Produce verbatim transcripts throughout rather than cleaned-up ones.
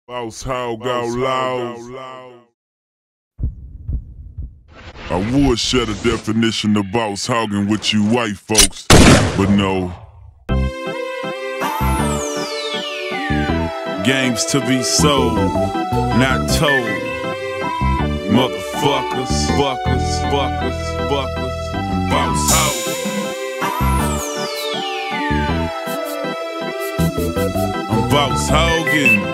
Boss Hogg Outlawz. I would share the definition of boss hogging with you white folks, but no. Games to be sold, not told. Motherfuckers, fuckers, fuckers, fuckers. Boss Hogg. I'm boss hogging.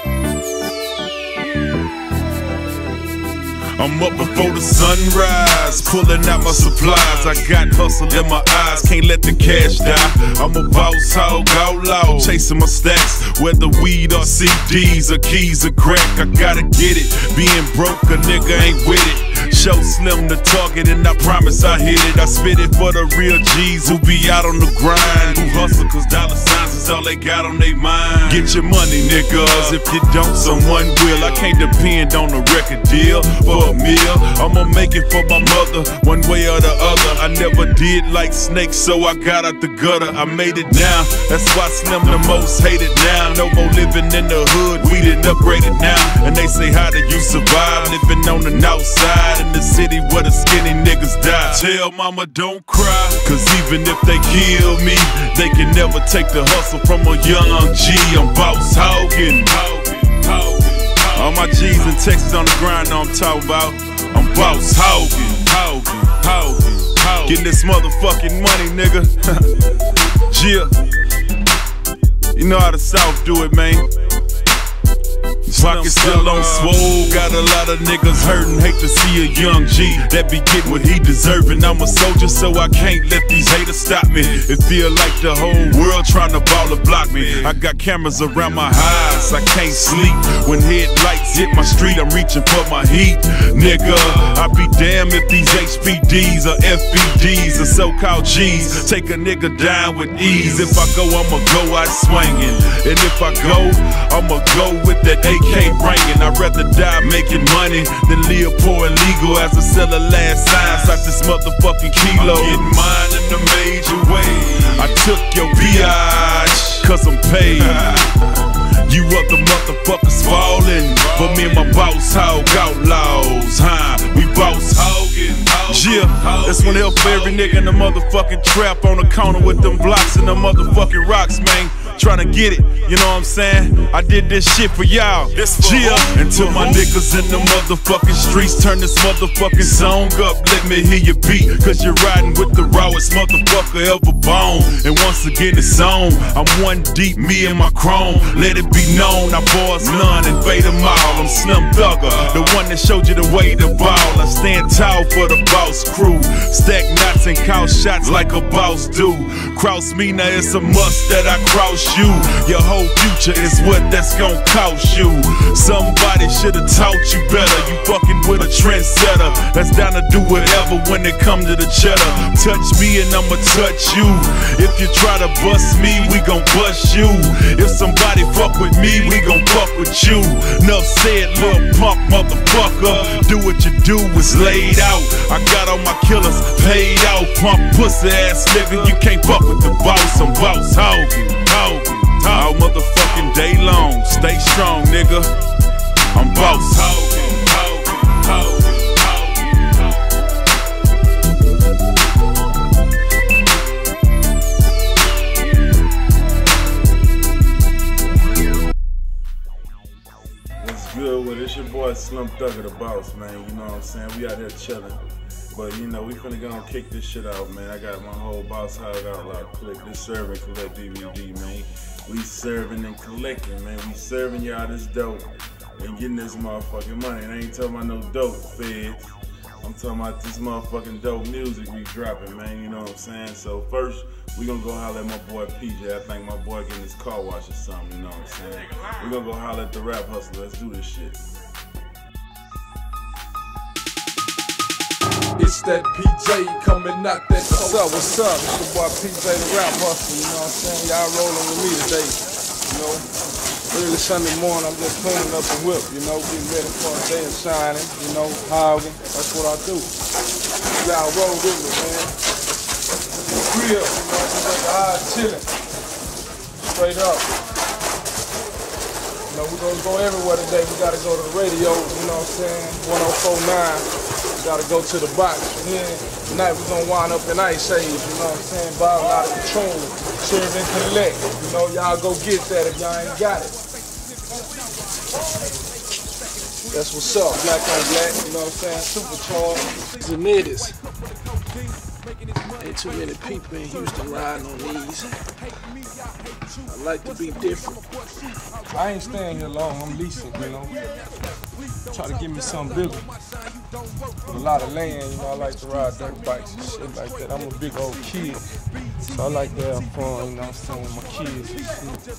I'm up before the sunrise, pulling out my supplies. I got hustle in my eyes, can't let the cash die. I'm a boss hog outlaw, chasing my stacks, whether weed or C Ds or keys or crack. I gotta get it, being broke a nigga ain't with it. Show Slim the target and I promise I hit it. I spit it for the real G's who be out on the grind, who hustle cause dollar signs is all they got on their mind. Get your money niggas, if you don't someone will. I can't depend on a record deal for a meal. I'ma make it for my mother, one way or the other. I never did like snakes, so I got out the gutter. I made it now, that's why Slim the most hated now. No more living in the hood, we done upgraded now. And they say how did you survive living on the north side in the city where the skinny niggas die? Tell mama don't cry, cause even if they kill me, they can never take the hustle from a young G. I'm boss hogging. All my G's in Texas on the grind, know I'm talking about. I'm boss hogging, hogging, hogging, hogging. Getting this motherfucking money, nigga. Yeah. You know how the South do it, man. Pocket still on swole, got a lot of niggas hurting. Hate to see a young G that be getting what he deserving. I'm a soldier, so I can't let these haters stop me. It feel like the whole world trying to ball or block me. I got cameras around my eyes, I can't sleep. When headlights hit my street, I'm reaching for my heat. Nigga, I be damned if these H P Ds or F B Ds or so-called G's take a nigga down with ease. If I go, I'ma go out swinging. And if I go, I'ma go with that A K bringing. I'd rather die making money than live poor and legal as a seller last signs like this motherfucking kilo. I'm getting mine in a major way. I took your biatch, cause I'm paid. You other motherfuckers falling, but me and my boss hog outlaws, huh? We boss hogging. Yeah, that's one help for every nigga in the motherfucking trap on the corner with them blocks and the motherfucking rocks, man. Tryna get it, you know what I'm saying? I did this shit for y'all. Yeah, until my niggas in the motherfucking streets turn this motherfucking song up. Let me hear your beat, cause you're riding with the rawest motherfucker ever born. And once again it's on, I'm one deep, me and my chrome. Let it be known, I boys none, invade them all. I'm Slim Thugger, the one that showed you the way to ball. I stand tall for the boss crew, stack knots and call shots like a boss do. Cross me, now it's a must that I cross you. Your whole future is what that's gon' cost you. Somebody should've taught you better. You fucking with a trendsetter that's down to do whatever when it come to the cheddar. Touch me and I'ma touch you. If you try to bust me, we gon' bust you. If somebody fuck with me, we gon' fuck with you. Nuff said, little punk motherfucker. Do what you do, it's laid out. I got all my killers paid out. Punk pussy ass nigga, you can't fuck with the boss. I'm boss hogging, hogging. All motherfucking day long, stay strong, nigga. I'm boss hogging, hogging, hogging, hogging. What's good? Well, it's your boy Slim Thugger, the boss, man. You know what I'm saying? We out here chilling. But you know, we finna go and kick this shit out, man. I got my whole Boss Hogg Outlawz click. This serve and collect D V D, man. We serving and collecting, man. We serving y'all this dope and getting this motherfucking money. And I ain't talking about no dope feds. I'm talking about this motherfucking dope music we dropping, man. You know what I'm saying? So first, we gonna go holler at my boy P J. I think my boy getting his car wash or something, you know what I'm saying? We gonna go holler at the rap hustler. Let's do this shit. It's that P J coming out that What's up, what's up? It's your boy P J the rap hustler, you know what I'm saying? Y'all rolling with me today, you know? Early Sunday morning, I'm just cleaning up the whip, you know, getting ready for a day of shining, you know, hogging. That's what I do. Y'all roll with me, man. Real, you know, just like hard chilling. Straight up. You know, we're gonna go everywhere today. We gotta go to the radio, you know what I'm saying? one oh four point nine. We gotta go to the box. And then tonight we're gonna wind up in Ice Age, you know what I'm saying? Balling out of control, serve and collect. You know, y'all go get that if y'all ain't got it. That's what's up, black on black, you know what I'm saying? Supercharged. The niggas. Ain't too many people in Houston riding on these. I like to be different. I ain't staying here long, I'm leasing, you know. Try to give me something bigger. With a lot of land, you know, I like to ride dirt bikes and shit like that. I'm a big old kid, so I like to have fun, you know what I'm saying, with my kids and shit.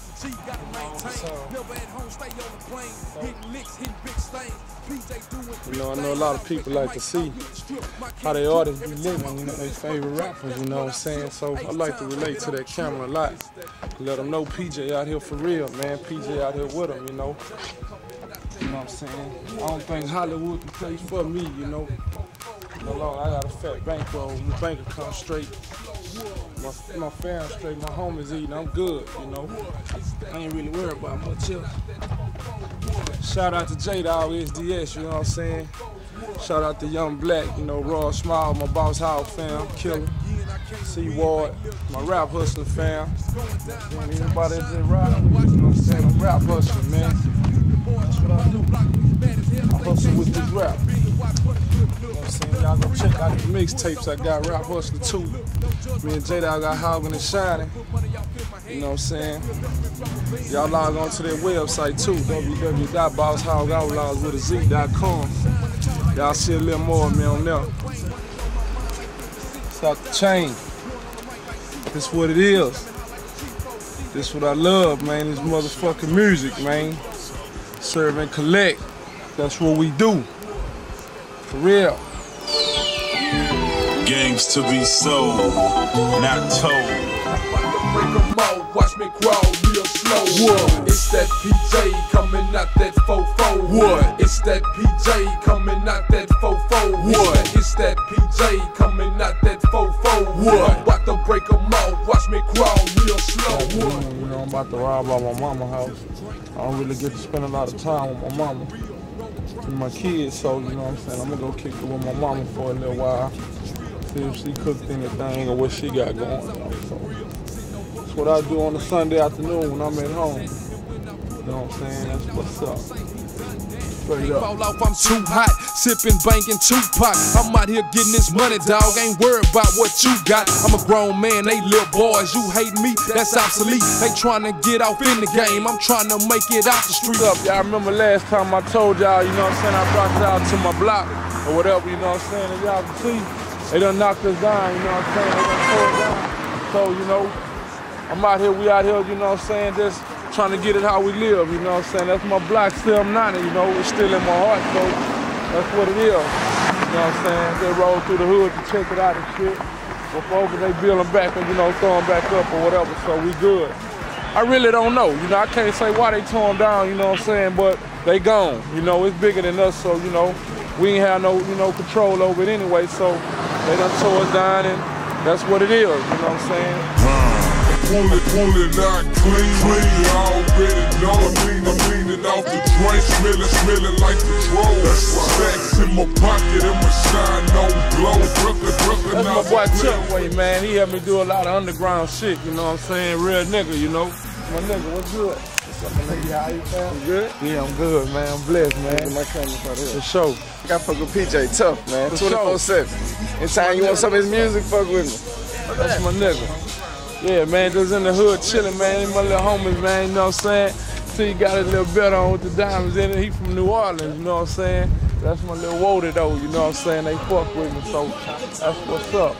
You know, I know a lot of people like to see how they artists be living, you know, their favorite rappers, you know what I'm saying? So I like to relate to that camera a lot. Let them know P J out here for real, man. P J out here with them, you know. You know what I'm saying? I don't think Hollywood the place for me, you know. No longer, I got a fat bankroll, my bank account straight, my, my fam straight, my homies eating, I'm good, you know. I ain't really worried about much else. Shout out to J-Dawg, S D S, you know what I'm saying? Shout out to Young Black, you know, Raw Smile, my Boss Hogg fam, Killa, ChrisWard, my rap hustling fam. And anybody that's just riding with me, you know what I'm saying? I'm rap hustling, man. That's what I do. I hustle with this rap. You know what I'm saying? Y'all go check out the mixtapes I got, Rap Hustling too. Me and J-Dawg got Hogging and Shining. You know what I'm saying? Y'all log on to their website too, w w w dot boss hogg outlawz with a z dot com. Y'all see a little more of me on there. It's out the chain. This what it is. This what I love, man. This motherfucking music, man. Serve and collect. That's what we do. For real. Games to be sold, not told. Break 'em out, watch me grow real slow. What? It's that P J coming out that fofo. What? It's that P J coming out that fofo. What? It's that P J coming out that fofo. What? About to break 'em out, watch me grow real slow. What? You know, I'm about to ride by my mama's house. I don't really get to spend a lot of time with my mama and my kids, so you know what I'm saying, I'm gonna go kick it with my mama for a little while. See if she cooked anything or what she got going on. So that's what I do on a Sunday afternoon when I'm at home. You know what I'm saying? That's what's up. Straight up. Fall off, I'm too hot, sipping, banking Tupac. I'm out here getting this money, dog. Ain't worried about what you got. I'm a grown man, they little boys. You hate me, that's obsolete. They trying to get off in the game. I'm trying to make it out the street. What's up, y'all? Remember last time I told y'all, you know what I'm saying, I brought y'all to my block or whatever, you know what I'm saying, and y'all can see, they done knocked us down, you know what I'm saying, they done tore us down. So, you know, I'm out here, we out here, you know what I'm saying, just trying to get it how we live, you know what I'm saying? That's my block, still ninety, you know, it's still in my heart, so that's what it is. You know what I'm saying? They roll through the hood to check it out and shit. But folks, they build them back and, you know, throw them back up or whatever, so we good. I really don't know, you know, I can't say why they tore them down, you know what I'm saying, but they gone. You know, it's bigger than us, so, you know, we ain't have no, you know, control over it anyway, so they done tore us down and that's what it is, you know what I'm saying? Pull it, pull it out clean, clean. You already know I'm clean, I'm cleaning off the drain, smelling, smelling like Patrol. Stacks in my pocket and my shine on glow. Brooklyn, Brooklyn. That's my boy Chuckway, man. He helped me do a lot of underground shit, you know what I'm saying? Real nigga, you know. My nigga, what's good? What's up, my nigga? How you feeling? You good? Yeah, I'm good, man. I'm blessed, man. My camera right here. For sure. I got fuck with P J, tough, man. twenty-four seven. Anytime you want some of his music, fuck with me. That's my nigga. Yeah, man, just in the hood chilling, man. My little homies, man, you know what I'm saying? See, he got a little belt on with the diamonds in it. He from New Orleans, you know what I'm saying? That's my little woody though, you know what I'm saying? They fuck with me, so that's what's up.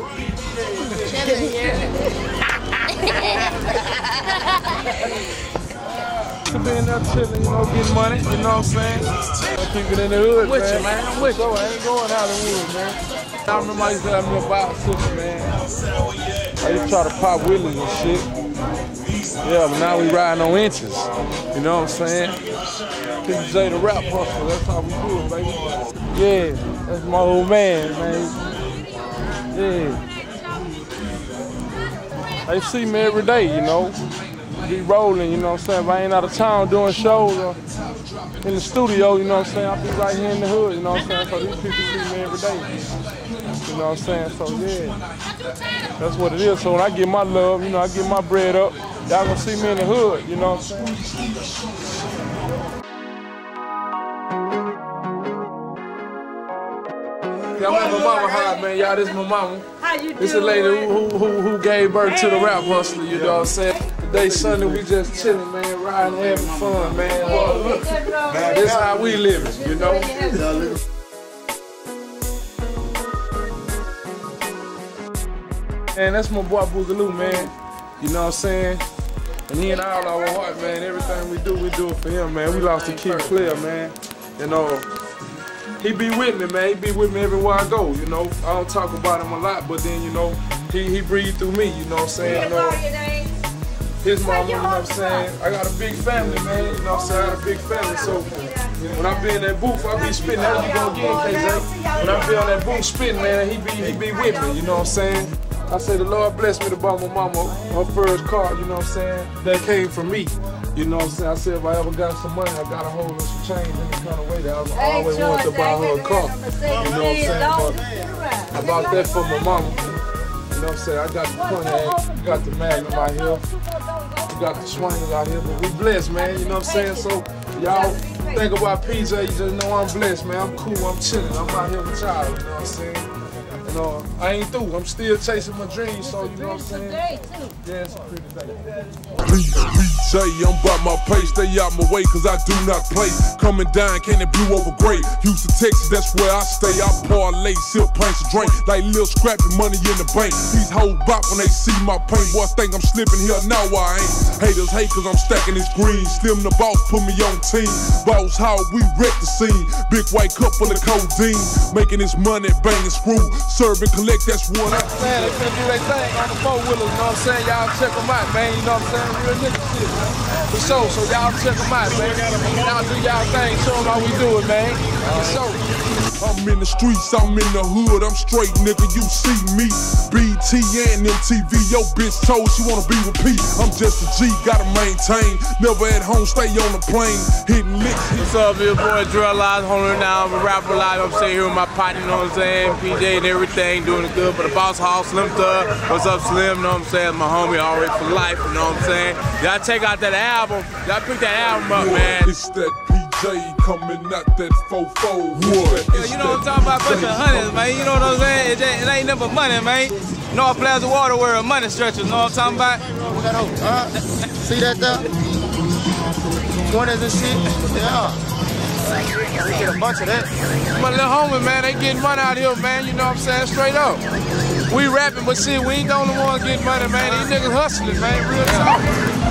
To be in there chilling, you know, getting money, you know what I'm saying? Keep it in the hood, With man. you, man. I'm with So I ain't going Hollywood, man. I remember I used to have me a bicycle, man. I used to try to pop wheelies and shit. Yeah, but now we riding on inches. You know what I'm saying? P J the rap hustler, that's how we do it, baby. Yeah, that's my old man, man. Yeah. They see me every day, you know. be rolling, you know what I'm saying? If I ain't out of town doing shows or in the studio, you know what I'm saying? I'll be right here in the hood, you know what I'm saying? So these people see me every day. You know what I'm saying? So yeah, that's what it is. So when I get my love, you know, I get my bread up, y'all gonna see me in the hood, you know what I'm saying? Y'all remember Mama Hogg, man. Y'all, this is my mama. How you doing? This is a lady who, who, who gave birth to the rap hustler, you know what I'm saying? Today, Sunday, we just chilling, man, riding, having fun, man. Well, look, man, this is how we living, you know? Man, that's my boy Boogaloo, man. You know what I'm saying? And he and I all our heart, man. Everything we do, we do it for him, man. We lost to Killa Kyleon, man. You know, he be with me, man. He be with me everywhere I go, you know. I don't talk about him a lot, but then, you know, he, he breathed through me, you know what I'm saying? You know, his mama, you know what I'm saying? I got a big family, man. You know what I'm saying? I got a big family, so when I be in that booth, I be spitting. How you gonna get, K J? When I be on that booth spitting, man, he be, he be with me, you know what I'm saying? I say the Lord bless me to buy my mama her first car, you know what I'm saying? That came from me. You know what I'm saying? I said if I ever got some money, I got to hold some change in the kind of way that I always wanted to buy her a car. You know what I'm saying? But I bought that for my mama. You know what I'm saying? I got the Pontiac, we got the Magnum out here, we got the Swingers out here, but we blessed, man. You know what I'm saying? So y'all think about P J, you just know I'm blessed, man. I'm cool, I'm chilling, I'm out here with y'all, you know what I'm saying? You know, I ain't through. I'm still chasing my dreams, so you know what I'm saying? Yeah, it's a pretty day. Please, P J, I'm by my pace, stay out my way, cause I do not play. Coming down, can't it blue over great? Houston, Texas, that's where I stay. I parlay, silk pints of drink, like little scrappy money in the bank. These hoes bop when they see my pain. Boys think I'm slipping here, now I ain't. Haters hate cause I'm stacking this green. Slim the boss, put me on team. Boss Hogg, we wreck the scene. Big white cup full of codeine. Making this money, banging screw. Serve and collect, that's what I man, they finna do their thing on the four-wheelers, you know what I'm saying? Y'all check them out, man, you know what I'm saying? Real nigga shit, man. For sure, so y'all check them out, man. Y'all do y'all thing, show them how we do it, man. For sure. I'm in the streets, I'm in the hood, I'm straight, nigga, you see me. B T and M T V, yo bitch told she wanna be with P. I'm just a G, gotta maintain. Never at home, stay on the plane. Hitting licks. What's up, your boy Drill Live, holding down, I'm a rapper live, I'm sitting here with my partner, you know what I'm saying? P J and everything, doing it good for the Boss Hogg, Slim Thug. What's up, Slim, you know what I'm saying? My homie already for life, you know what I'm saying? Y'all check out that album, y'all pick that album up, man. It's that P J coming out that four four. What? Yeah, you know what I'm talking about, bunch of hundreds, man. You know what I'm saying? It, it ain't never money, man. North Plaza Water World, money stretchers, you know what I'm talking about? We got hope. Uh, see that there? Twenties and shit? Yeah. We get a bunch of that. My little homie, man, they getting money out here, man. You know what I'm saying? Straight up. We rapping, but shit, we ain't the only ones getting money, man. These niggas hustling, man. Real talk.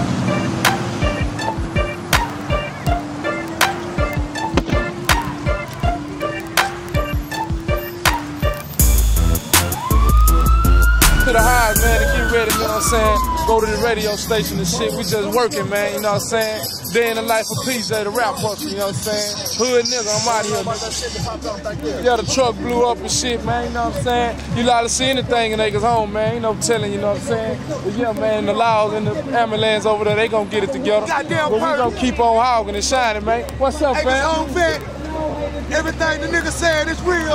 To the highs, man, to get ready, you know what I'm saying? Go to the radio station and shit, we just working, man, you know what I'm saying? Day in the life of P J, the rap hustler, you know what I'm saying? Hood nigga, I'm out here. Yeah, the truck blew up and shit, man, you know what I'm saying? You like to see anything in niggas home, man, you know what I'm telling you, know what I'm saying? But yeah, man, the Laws and the ambulance over there, they gonna get it together. Goddamn, but we gonna keep on hogging and shining, man. What's up, hey, fam? home vet. Everything the nigga saying is real.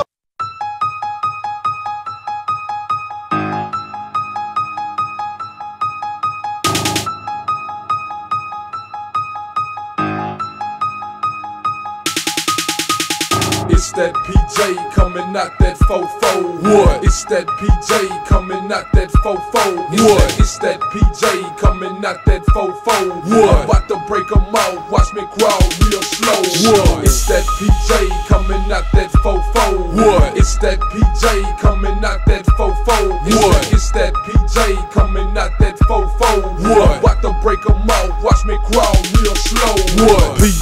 It's that P J coming out that four four. What? It's that P J coming out that four four. What? It's that P J coming out that four four. What? About to break them out, watch me crawl real slow. What? It's that P J coming out that four four. What? It's that P J coming out that four four. What? It's that P J coming out that four four. What? About to break them out, watch me crawl real slow. What? P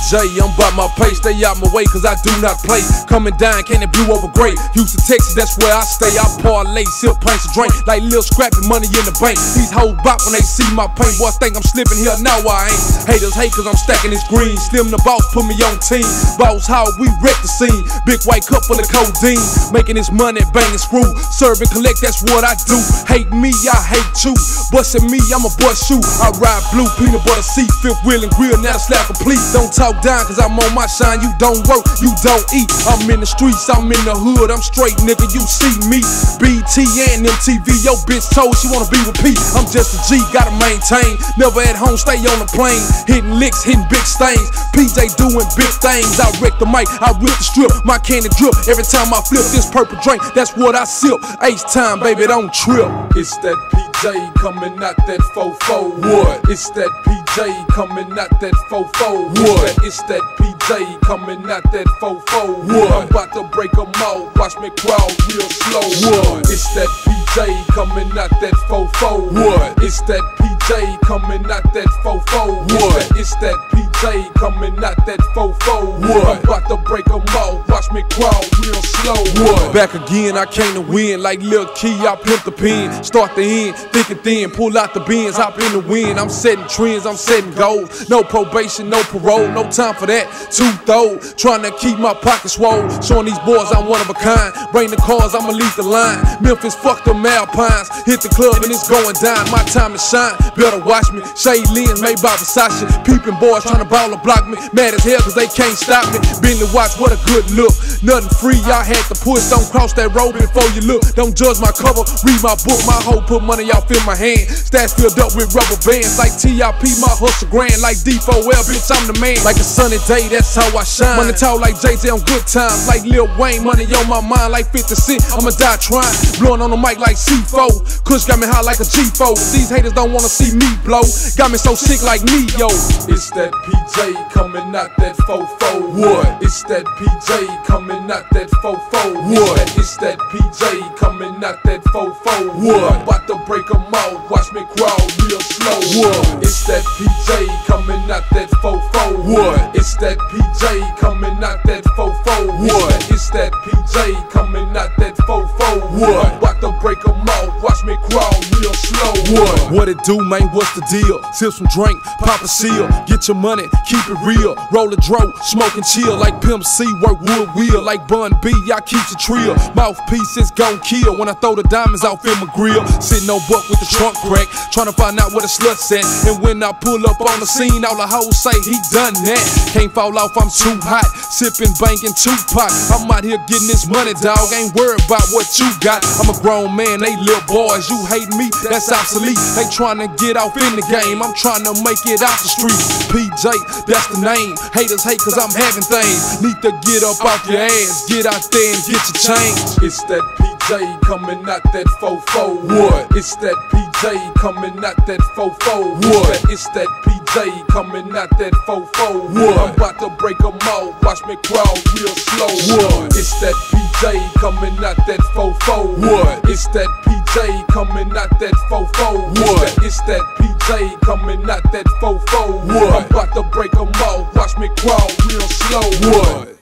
J, I'm by my pace, stay out my way cause I do not play. Coming down, can't it view over great. Houston, Texas, that's where I stay. I parlay, sip pints of drink, like little scrappy money in the bank. These hoes bop when they see my paint. Boys think I'm slipping here, now I ain't. Haters hate cause I'm stacking this green. Slim the boss, put me on team. Boss Hogg, we wreck the scene. Big white cup full of codeine. Making this money, banging screw. Serve and collect, that's what I do. Hate me, I hate you. Bustin' me, I'm a bust shoe. I ride blue, peanut butter seat, fifth wheel and grill, now the slap complete. Don't talk down cause I'm on my shine. You don't work, you don't eat. I'm in the streets, I'm in the hood. I'm straight, nigga, you see me. B T and M T V, yo bitch told she wanna be with P. I'm just a G, gotta maintain. Never at home, stay on the plane. Hitting licks, hitting big stains. P J doing big things. I wreck the mic, I whip the strip. My candy drip every time I flip this purple drink. That's what I sip. Ace time, baby, don't trip. It's that P J coming out that fofo. What? It's that P J coming out that fofo. What? It's that P J coming out that fofo. What? I'm about to break them all. Watch me crawl real slow. What? It's that P J coming out that fofo. What? It's that P J coming out that fofo. What? It's that P J coming out that fofo. What? I'm about to break them all. Watch me crawl real slow. What? Back again, I came to win. Like Lil Key, I pimp the pen. Start the end, thick and thin. Pull out the bins, hop in the wind. I'm setting trends, I'm setting goals. No probation, no parole, no time for that. Too throw, trying to keep my pockets swole. Showing these boys I'm one of a kind. Bring the cars, I'ma lead the line. Memphis, fuck the Alpines. Hit the club and it's going down. My time to shine, better watch me. Shade lens made by Versace. Peeping boys trying to ball or block me. Mad as hell cause they can't stop me. Bentley watch, what a good look. Nothing free, y'all had to push. Don't cross that road before you look. Don't judge my cover, read my book. My hoe put money off in my hand. Stats filled up with rubber bands. Like T I P, my hustle grand. Like D four L, bitch, I'm the man. Like a sunny day, that's how I shine. Money talk like J J on good times. Like Lil Wayne, money on my mind. Like fifty cent, I'ma die trying. Blowing on the mic like C four. Kush got me high like a G four. These haters don't wanna see me blow. Got me so sick like me, yo. It's that P J coming out that fofo. What? It's that P J coming out that fofo. What? It's that P J coming out that fofo. What? I'm about to break them all. Watch me crawl real slow. What? It's that P J coming out that fofo. What? It's that P J coming out that fofo. What? It's that P J coming out that fofo. What? I'm about to break them all. Watch me crawl real slow. What? What it do, man? What's the deal? Sip some drink, pop a seal. Get your money, keep it real. Roll a dro, smoke and chill. Like Pimp C, work wood wheel. Like Bun B, I keep the trill. Mouthpiece is gon' kill when I throw the diamonds off in my grill. Sitting on buck with the trunk crack, trying to find out where the slut's at. And when I pull up on the scene, all the hoes say he done that. Can't fall off, I'm too hot. Sipping, banking Tupac. I'm out here getting this money, dog. Ain't worried about what you got. I'm a grown man, they little boys. You hate me, that's obsolete. They trying to get off in the game. I'm trying to make it out the street. P J, that's the name. Haters hate cause I'm having things. Need to get up off your ass. Get out there and get your change. It's that P J coming out that fofo. What? It's that P J coming out that fofo. What? It's that P J coming out that fofo. What? I'm about to break them all. Watch me crawl real slow. What? It's that P J coming out that fofo. What? It's that P J coming out that fofo. What? It's that P J coming out that fofo. What? I'm about to break them all. Watch me crawl real slow. What?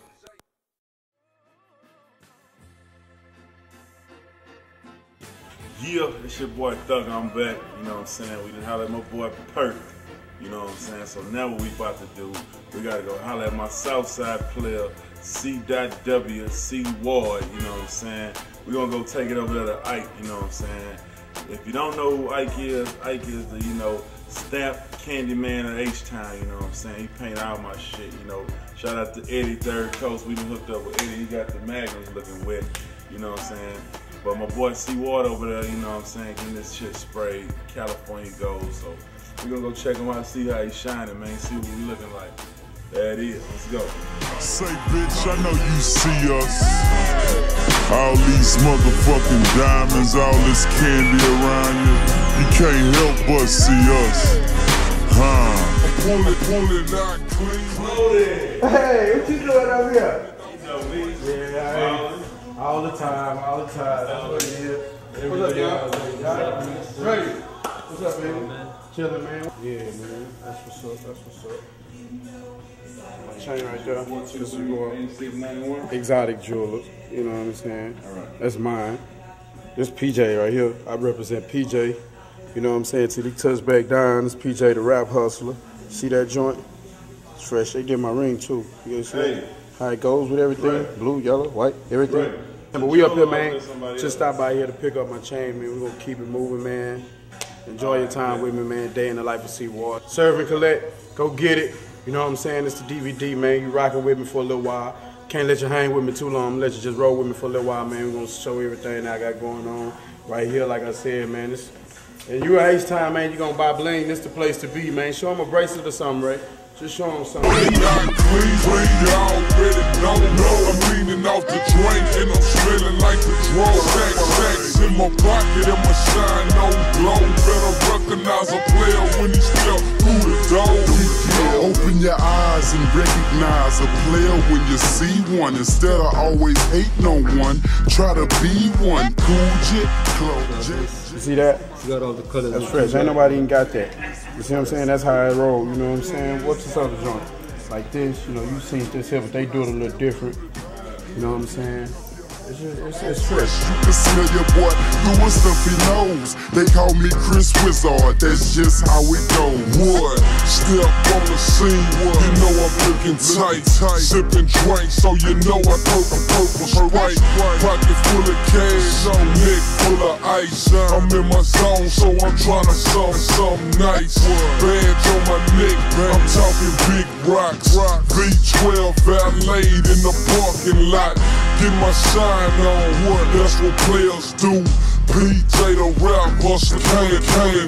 Yeah, it's your boy Thug, I'm back, you know what I'm saying? We done holler at my boy Perk, you know what I'm saying? So now what we about to do, we gotta go holler at my Southside player, C W, ChrisWard, you know what I'm saying? We gonna go take it over there to Ike, you know what I'm saying? If you don't know who Ike is, Ike is the, you know, stamp candy man of H-Town, you know what I'm saying? He paint all my shit, you know. Shout out to Eddie, Third Coast, we done hooked up with Eddie, he got the magnums looking wet, you know what I'm saying? But my boy ChrisWard over there, you know what I'm saying, getting this shit sprayed, California gold. So we're gonna go check him out, see how he's shining, man, see what we looking like. There it is, let's go. Say, bitch, I know you see us. All these motherfucking diamonds, all this candy around you. You can't help but see us. Huh? Pull it, pull it out clean. Hey, what you doing over here? You know me. Yeah, I all the time, all the time. That's what it is. What's up, y'all? Ready? What's up, man? Chillin', man. Yeah, man. That's what's up. That's what's up. My chain right there. This is your exotic jeweler. You know what I'm saying? All right. That's mine. This P J right here. I represent P J. You know what I'm saying? Till he touch back down. This P J the rap hustler. See that joint? It's fresh. They did my ring too. You see hey. How it goes with everything? Right. Blue, yellow, white, everything. Right. But we up here, man. Just stop by here to pick up my chain, man. We're gonna keep it moving, man. Enjoy your time with me, man. Day in the life of ChrisWard. Serve and collect. Go get it. You know what I'm saying? It's the D V D, man. You rocking with me for a little while. Can't let you hang with me too long. I'm gonna let you just roll with me for a little while, man. We're gonna show everything that I got going on right here, like I said, man. This, and you at H-Time, man, you gonna buy bling. This the place to be, man. Show them a bracelet or something, Ray. Just show them something. We not clean, clean, you already don't know. I'm leaning off the drink and I'm smelling like the draw. Stacks, stacks in my pocket and my shine on glow. Better recognize a player when he step through the door. Yeah, open your eyes and recognize a player when you see one. Instead of always hating on one, try to be one. Cool jet, close jet. You see that? You got all the colors. That's fresh. Ain't nobody even got that. You see what I'm saying? That's how I roll. You know what I'm saying? What's this other joint? Like this, you know, you seen this here, but they do it a little different. You know what I'm saying? It's just, it's, it's fresh. You can smell your boy doing stuff he knows. They call me ChrisWard, that's just how it goes. Wood, step on the scene, Wood. You know I'm looking tight, tight. Sipping drinks, so you know I took a purple Sprite. Pocket full of cash, neck full of ice. I'm in my zone, so I'm trying to sell something nice. Badge on my neck, I'm talking big rocks. V twelve valeted in the parking lot. Get my shine on, what? That's what players do. P J the rap hustler, can't,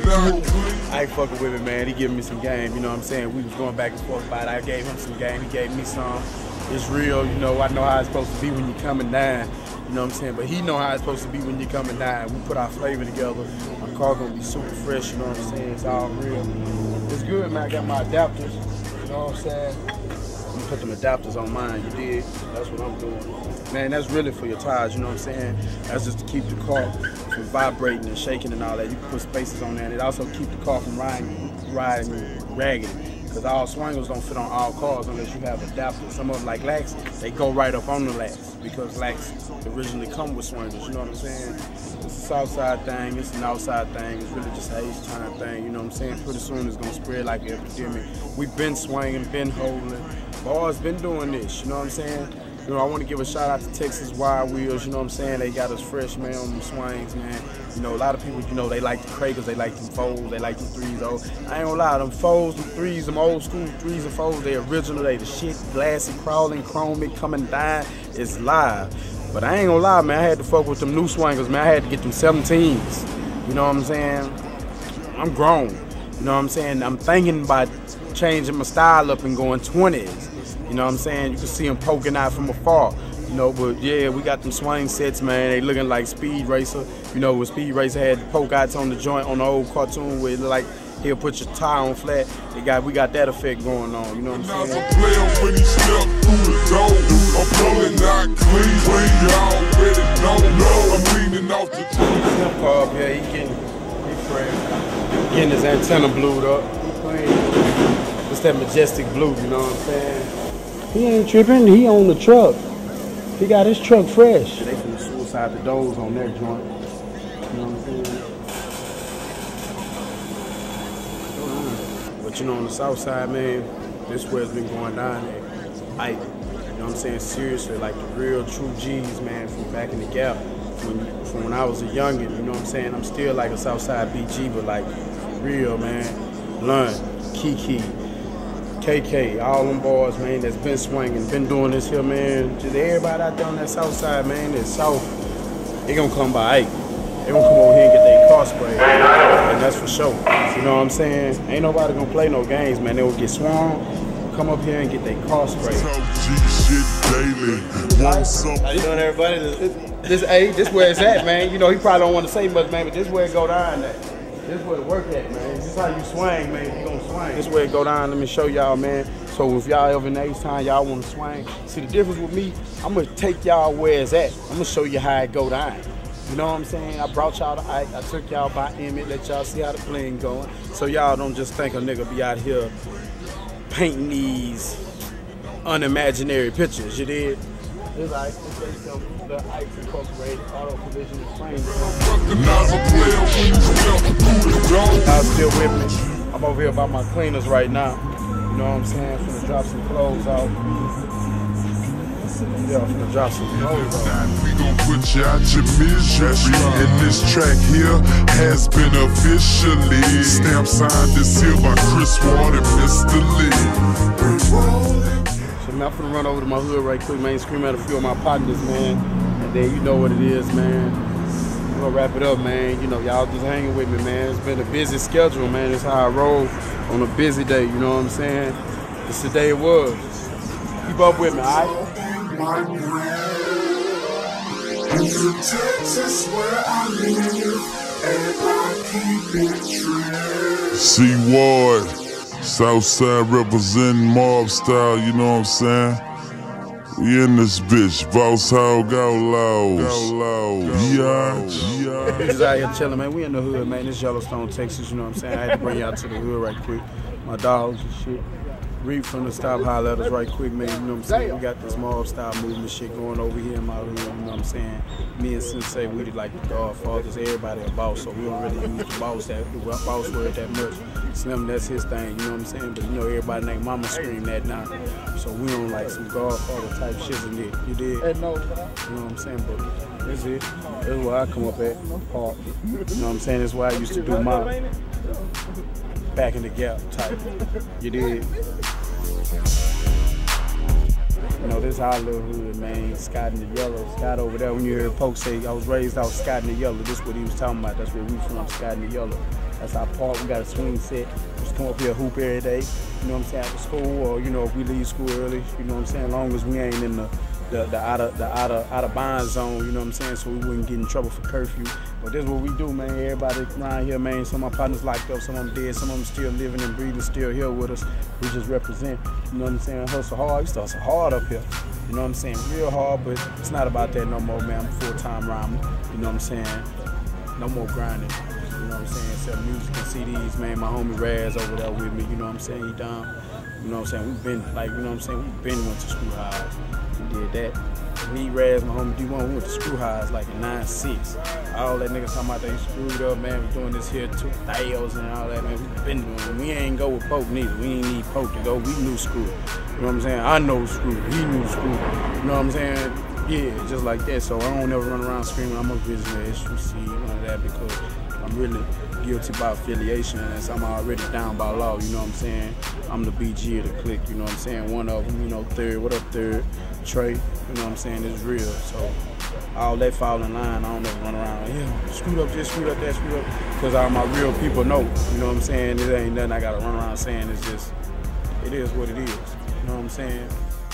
can't. I ain't fucking with it, man. He giving me some game, you know what I'm saying? We was going back and forth about it. I gave him some game, he gave me some. It's real, you know, I know how it's supposed to be when you're coming down, you know what I'm saying? But he know how it's supposed to be when you're coming down. We put our flavor together. My car gonna be super fresh, you know what I'm saying? It's all real. It's good, man. I got my adapters, you know what I'm saying? You put them adapters on mine, you did. That's what I'm doing. Man, that's really for your tires, you know what I'm saying? That's just to keep the car from vibrating and shaking and all that. You can put spacers on there, and it also keep the car from riding, riding ragged. Because all swangles don't fit on all cars unless you have adapters. Some of them, like Lax, they go right up on the Lax because Lax originally come with swangles, you know what I'm saying? It's a Southside thing, it's an outside thing, it's really just an H-Time thing, you know what I'm saying? Pretty soon it's gonna spread like an epidemic. We've been swinging, been holding, boys been doing this, you know what I'm saying? You know, I want to give a shout out to Texas Wide Wheels, you know what I'm saying? They got us fresh, man, on them swings, man. You know, a lot of people, you know, they like the Kragers, they like them folds, they like them threes. Oh, I ain't gonna lie, them folds, them threes, them old school threes and folds, they original, they the shit, glassy, crawling, chromic, coming down, it's live. But I ain't gonna lie, man, I had to fuck with them new swingers, man. I had to get them seventeens, you know what I'm saying? I'm grown, you know what I'm saying? I'm thinking about changing my style up and going twenties. You know what I'm saying? You can see them poking out from afar. You know, but yeah, we got them swing sets, man. They looking like Speed Racer. You know, when Speed Racer had the poke outs on the joint on the old cartoon where it look like he'll put your tire on flat. They got, we got that effect going on. You know what I'm saying? Player when he step through the door. I'm pulling not clean, clean. You already know, know. I'm leaning off the Snip car up here, he getting, he fresh. Getting his antenna blued up. He clean. It's that majestic blue, you know what I'm saying? He ain't tripping, he on the truck. He got his truck fresh. They finna suicide the doors on their joint. You know what I'm saying? But you know, on the south side, man, this where it's been going down there. Like, you know what I'm saying? Seriously, like the real true G's, man, from back in the Gap. When, from when I was a youngin', you know what I'm saying? I'm still like a Southside B G, but like, for real, man. Lund, Kiki, K K, all them boys, man, that's been swinging, been doing this here, man. Just everybody out there on that south side, man, that's south, they gonna come by eight. They gonna come over here and get their car sprayed. And that's for sure. You know what I'm saying? Ain't nobody gonna play no games, man. They will get swarmed, come up here and get their car sprayed. How you doing, everybody? This, this, this where it's at, man. You know, he probably don't want to say much, man, but this where it go down at. This where it work at, man. This is how you swing, man. You gonna swing. This where it go down. Let me show y'all, man. So if y'all ever in the H-Time, y'all want to swing. See the difference with me? I'm gonna take y'all where it's at. I'm gonna show you how it go down. You know what I'm saying? I brought y'all to Ike. I took y'all by Emmett. Let y'all see how the playing going. So y'all don't just think a nigga be out here painting these unimaginary pictures, you did? It's like, the ice incorporated, auto collision and frame. I'm still with me. I'm over here by my cleaners right now. You know what I'm saying? I'm finna drop some clothes out. Yeah, I'm finna drop some clothes out. We gon' put you out your misery. And this track here has been officially stamp signed this here by ChrisWard and Mister Lee. So man, I'm finna run over to my hood right quick, man. Scream at a few of my partners, man. And then you know what it is, man. We're gonna wrap it up, man. You know, y'all just hanging with me, man. It's been a busy schedule, man. It's how I roll on a busy day, you know what I'm saying? It's the day it was. Keep up with me, all right? C-Ward, Southside representing mob style, you know what I'm saying? We in this bitch, Boss Hogg Outlawz. Yeah, yeah. Niggas out here chilling, man. We in the hood, man. This Yellowstone, Texas, you know what I'm saying? I had to bring y'all to the hood right quick. My dogs and shit. Read from the stop holler at us right quick, man. You know what I'm saying? We got this mob style movement shit going over here in my hood, you know what I'm saying? Me and Sensei, we like the Godfathers, everybody a boss, so we don't really use the boss that the boss word that much. Slim, that's his thing, you know what I'm saying? But you know everybody named Mama scream that now. So we don't like some Godfather type shit in it. You did? You know what I'm saying? But that's it. That's where I come up at. Park. You know what I'm saying? That's why I used to do my back in the gap type. You did? You know, this our little hood, man. Scott in the Yellow. Scott over there, when you hear Poke say, I was raised out Scott in the Yellow. This is what he was talking about. That's where we from, Scott in the Yellow. That's our park. We got a swing set. Just come up here, hoop every day. You know what I'm saying? After school, or, you know, if we leave school early, you know what I'm saying? As long as we ain't in the the, the out of the out of out of bind zone, you know what I'm saying? So we wouldn't get in trouble for curfew. But this is what we do, man. Everybody around here, man. Some of my partners locked up, some of them dead, some of them still living and breathing, still here with us. We just represent, you know what I'm saying? Hustle hard. We used to hustle hard up here. You know what I'm saying? Real hard, but it's not about that no more, man. I'm a full-time rhymer. You know what I'm saying? No more grinding. You know what I'm saying? Except music and C Ds, man. My homie Raz over there with me. You know what I'm saying? He down. You know what I'm saying? We've been, like, you know what I'm saying? We've been went to school highs. We did that. Me, Raz, my homie D one, we went to screw highs like in nine six. All that niggas talking about they screwed up, man. We doing this here, two thales and all that, man. We been doing it. We ain't go with Poke neither. We ain't need Poke to go. We knew screw. You know what I'm saying? I know screw. He knew screw. You know what I'm saying? Yeah, just like that. So I don't ever run around screaming, I'm a prisoner, S U C, none of that, because I'm really guilty by affiliation, and I'm already down by law, you know what I'm saying? I'm the B G of the clique, you know what I'm saying? One of them, you know, Third, what up, Third? Trey, you know what I'm saying? It's real. So all that fall in line, I don't ever run around like, yeah, screwed up this, screwed up that, screwed up. Because all my real people know, you know what I'm saying? It ain't nothing I gotta run around saying. It's just, it is what it is. You know what I'm saying?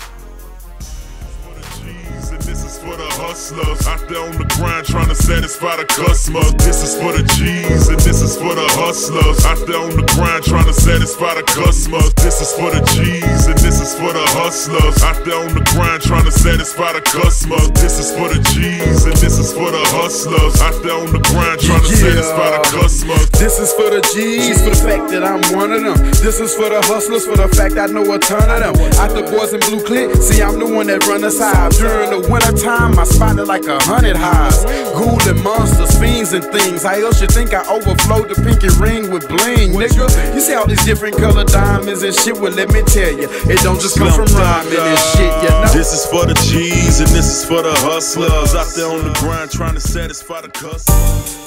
And this is for the hustlers out there on the grind trying to satisfy the customers. This is for the G's and this is for the hustlers out there on the grind trying to satisfy the customers. This is for the G's and this is for the hustlers out there on the grind trying to satisfy the customers. This is for the G's and this is for the hustlers out there on the grind trying to yeah. satisfy the customers. This is for the G's, for the fact that I'm one of them. This is for the hustlers, for the fact I know a ton of them. Out the boys in blue clip, see I'm the one that run us high. During the winter time, I spotted like a hundred highs. Ghoul and monsters, fiends and things. How else you think I overflowed the pinky ring with bling, nigga? You see all these different color diamonds and shit, well let me tell you, it don't just come from rhyming and shit, you know? This is for the G's and this is for the hustlers out there on the grind trying to satisfy the customers.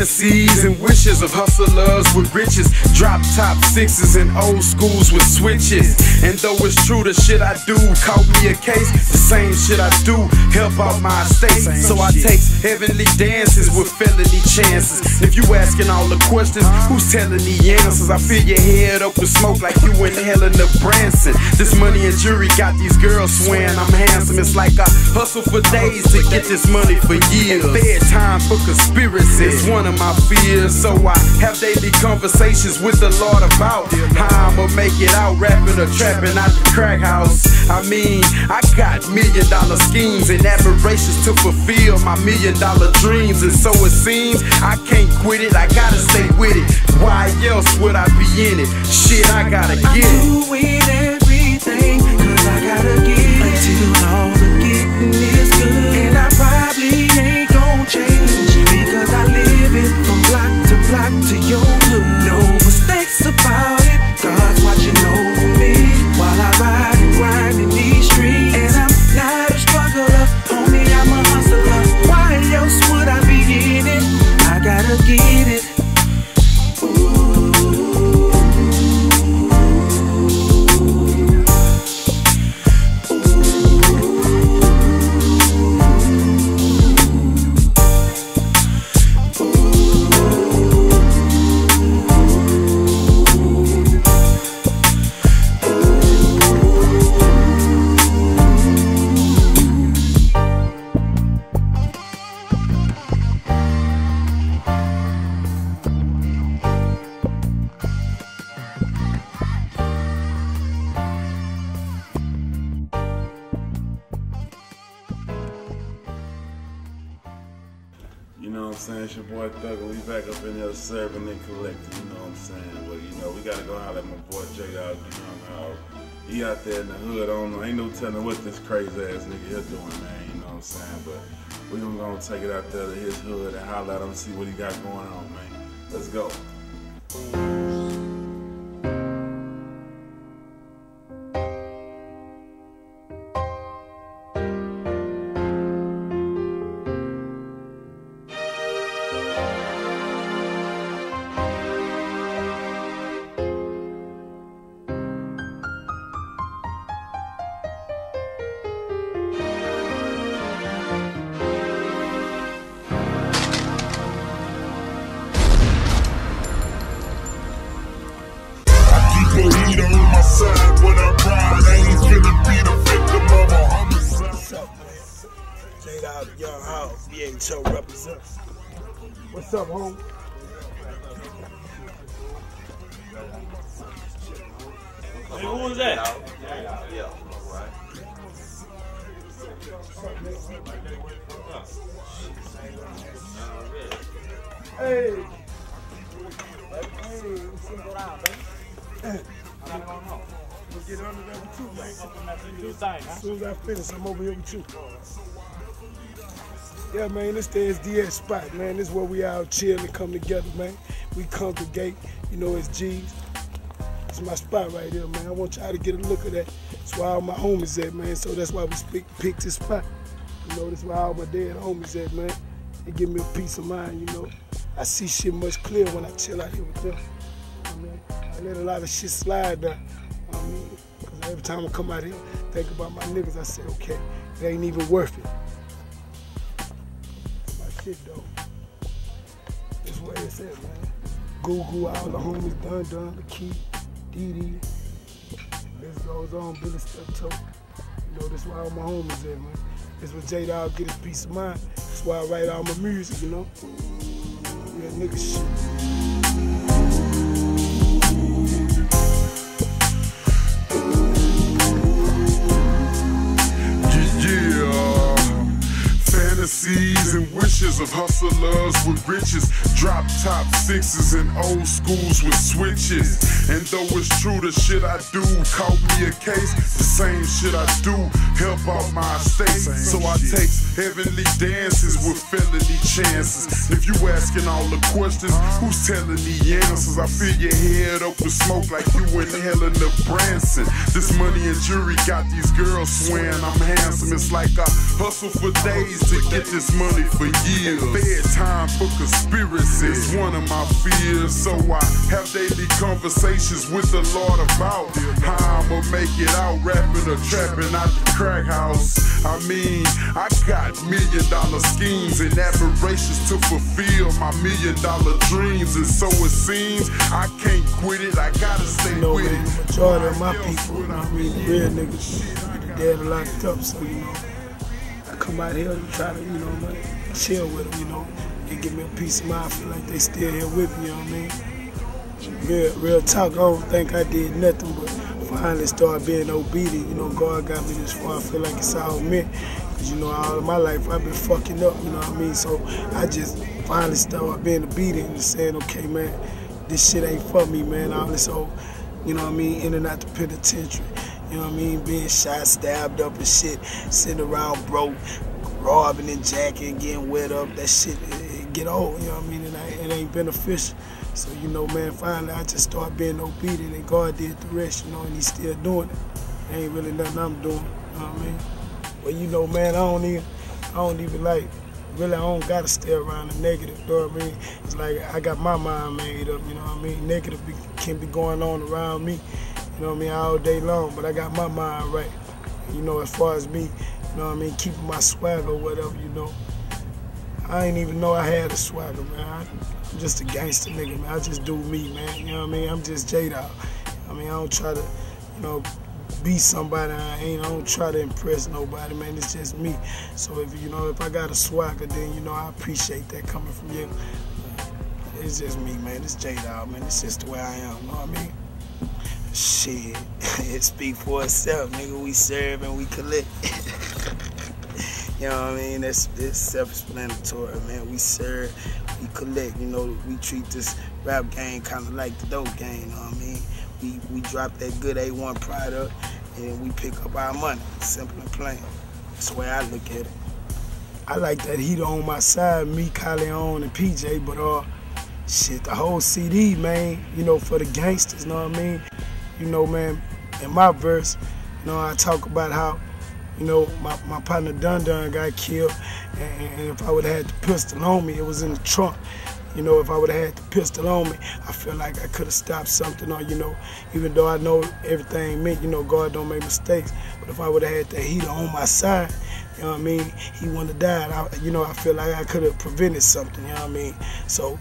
Fantasies and wishes of hustlers with riches. Drop top sixes and old schools with switches. And though it's true the shit I do caught me a case, the same shit I do help out my estate. So I take heavenly dances with felony chances. If you asking all the questions, who's telling the answers? I fill your head up with smoke like you inhaling the Branson. This money and jewelry got these girls swearing I'm handsome. It's like I hustle for days to get this money for years. Bedtime for conspiracy is one of my fears. So I have daily conversations with the Lord about how I'ma make it out, rapping or trapping out the crack house. I mean, I got million dollar schemes and aspirations to fulfill my million dollar dreams. And so it seems I can't quit it, I gotta stay with it. Why else would I be in it? Shit, I gotta get it. I'm doing everything, cause I gotta get it. Until all the getting is good. And I probably ain't gon' change, because I live it from block to block to your hood. No mistakes about it, God's watching over me while I ride and grind in these streets. And I'm not a struggler, homie, I'm a hustler. Why else would I be in it? I gotta get it. You know what I'm saying? It's your boy Thugger. We back up in there serving and collecting, you know what I'm saying? But you know, we gotta go holler at my boy J-Dawg, you know how he out there in the hood. I don't know, ain't no telling what this crazy ass nigga here doing, man, you know what I'm saying? But we gonna go take it out there to his hood and holler at him and see what he got going on, man. Let's go. Heat on my side when I ride, I ain't finna be the victim of a homicide. What's up, man? J-Dawg, Young Hog, B H O represents. What's up, home? Hey, who was that? Yeah, right. Hey. Hey, single out, baby. I don't know. We'll get under there with you, man. As soon as I finish, I'm over here with you. Yeah, man, this the S D S spot, man. This is where we all chill and come together, man. We congregate, you know, as G's. It's my spot right here, man. I want y'all to get a look at that. That's where all my homies at, man. So that's why we speak, picked this spot. You know, that's where all my dead homies at, man. They give me a peace of mind, you know. I see shit much clearer when I chill out here with them. I mean, I let a lot of shit slide now. I mean, because every time I come out here, think about my niggas, I say, okay, it ain't even worth it. That's my shit, though. That's where it's at, man. Goo Goo, all the homies, Dun Dun, the Key, Dee Dee. This goes on, Billy Steptoe. You know, that's why all my homies at, man. That's where J-Dawg get his peace of mind. That's why I write all my music, you know? Yeah, nigga shit. Fantasies and wishes of hustlers with riches. Drop top sixes and old schools with switches. And though it's true the shit I do caught me a case, the same shit I do help out my estate. So I take heavenly dances with felony chances. If you asking all the questions, who's telling the answers? I fill your head up with smoke like you inhaling the Branson. This money and jewelry got these girls swearing I'm handsome. It's like I hustle for days to get this money for years. Fed time for conspiracy. It's one of my fears. So I have daily conversations with the Lord about how I'ma make it out, rapping or trapping out the crack house. I mean, I got million dollar schemes and aberrations to fulfill my million dollar dreams. And so it seems I can't quit it, I gotta stay you know, with man, it. The majority of my people, you know, I mean, real niggas, they're locked up, so, you know, I come out here and try to, you know, man, chill with them, you know, they give me a peace of mind, I feel like they still here with me, you know what I mean? Real, real talk, I don't think I did nothing but finally start being obedient, you know, God got me this far, I feel like it's all meant, because, you know, all of my life I've been fucking up, you know what I mean? So I just finally started being obedient and saying, okay, man, this shit ain't for me, man, all this old, you know what I mean, in and out the penitentiary, you know what I mean, being shot, stabbed up and shit, sitting around broke, robbing and jacking, getting wet up, that shit, it, it get old, you know what I mean, and I, it ain't beneficial. So, you know, man, finally I just started being obedient and God did the rest, you know, and he's still doing it. Ain't really nothing I'm doing, you know what I mean? Well, you know, man, I don't even, I don't even like, really I don't gotta stay around the negative, you know what I mean? It's like I got my mind made up, you know what I mean? Negative be, can be going on around me, you know what I mean, all day long, but I got my mind right. You know, as far as me, you know what I mean, keeping my swag or whatever, you know. I ain't even know I had a swagger, man. I, I'm just a gangster nigga, man. I just do me, man. You know what I mean? I'm just J-Dawg. I mean, I don't try to, you know, be somebody I ain't. I don't try to impress nobody, man. It's just me. So if you know, if I got a swagger, then you know I appreciate that coming from you. It's just me, man. It's J-Dawg, man. It's just the way I am. You know what I mean? Shit, it speak for itself, nigga. We serve and we collect. You know what I mean? That's, that's self-explanatory, man. We serve, we collect, you know, we treat this rap game kind of like the dope game, you know what I mean? We, we drop that good A one product and we pick up our money, simple and plain. That's the way I look at it. I like that heat on my side, me, Kyleon, and P J, but uh, shit, the whole C D, man, you know, for the gangsters, you know what I mean? You know, man, in my verse, you know, I talk about how, you know, my, my partner Dun Dun got killed, and, and if I would have had the pistol on me, it was in the trunk. You know, if I would have had the pistol on me, I feel like I could have stopped something, or, you know, even though I know everything meant, you know, God don't make mistakes, but if I would have had the heater on my side, you know what I mean, he wouldn't have died. I, you know, I feel like I could have prevented something, you know what I mean? So,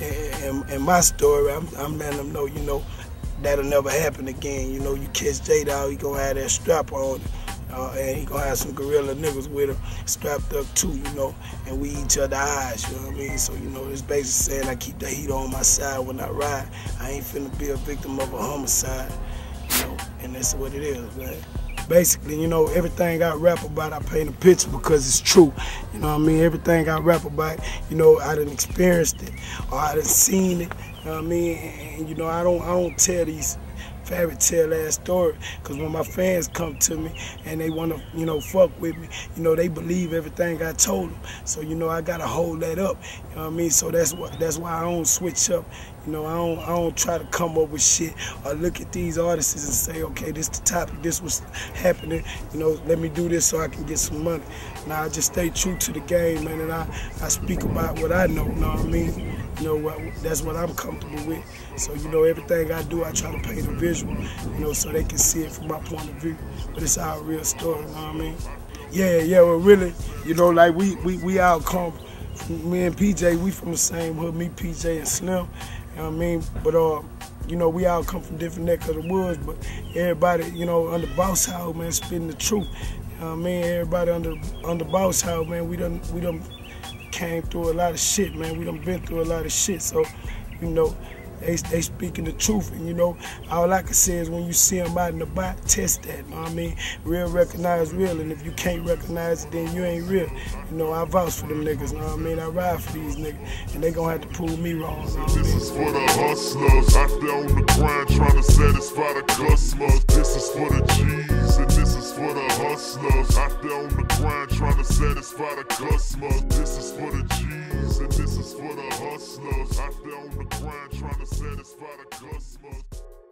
in, in my story, I'm, I'm letting them know, you know, that'll never happen again. You know, you catch J-Dawg, he gonna have that strap on. Uh, and he gonna have some gorilla niggas with him strapped up too, you know, and we each other eyes, you know what I mean? So, you know, it's basically saying I keep the heat on my side when I ride. I ain't finna be a victim of a homicide, you know, and that's what it is, man. Basically, you know, everything I rap about, I paint a picture because it's true. You know what I mean? Everything I rap about, you know, I done experienced it or I done seen it, you know what I mean? And, and you know, I don't, I don't tell these fairy tale ass story, because when my fans come to me and they want to, you know, fuck with me, you know, they believe everything I told them. So, you know, I gotta hold that up. You know what I mean? So that's what that's why I don't switch up. You know, I don't I don't try to come up with shit or look at these artists and say, okay, this the topic, this was happening, you know, let me do this so I can get some money. Now I just stay true to the game, man, and I, I speak about what I know, you know what I mean? You know, what, that's what I'm comfortable with. So, you know, everything I do, I try to paint a visual, you know, so they can see it from my point of view. But it's our real story, you know what I mean? Yeah, yeah, well, really, you know, like we we, we all come, me and P J, we from the same hood, me, P J, and Slim, you know what I mean? But, uh, you know, we all come from different neck of the woods, but everybody, you know, under Boss Hogg, man, spitting the truth. You know what I mean? Everybody under under Boss Hogg, man, we done, we done came through a lot of shit, man. We done been through a lot of shit, so, you know, They, they speaking the truth, and you know, all I can say is when you see them out in the back, test that, you know what I mean? Real recognize real, and if you can't recognize it, then you ain't real. You know, I vouch for them niggas, you know what I mean? I ride for these niggas, and they gonna have to prove me wrong, you know what I mean? This is for the hustlers, out there on the grind trying to satisfy the customers. This is for the G's, and this is for the hustlers, out there on the grind trying to satisfy the customers. This is for the G's, and this is for the hustlers, out there on the grind trying to satisfy the customers.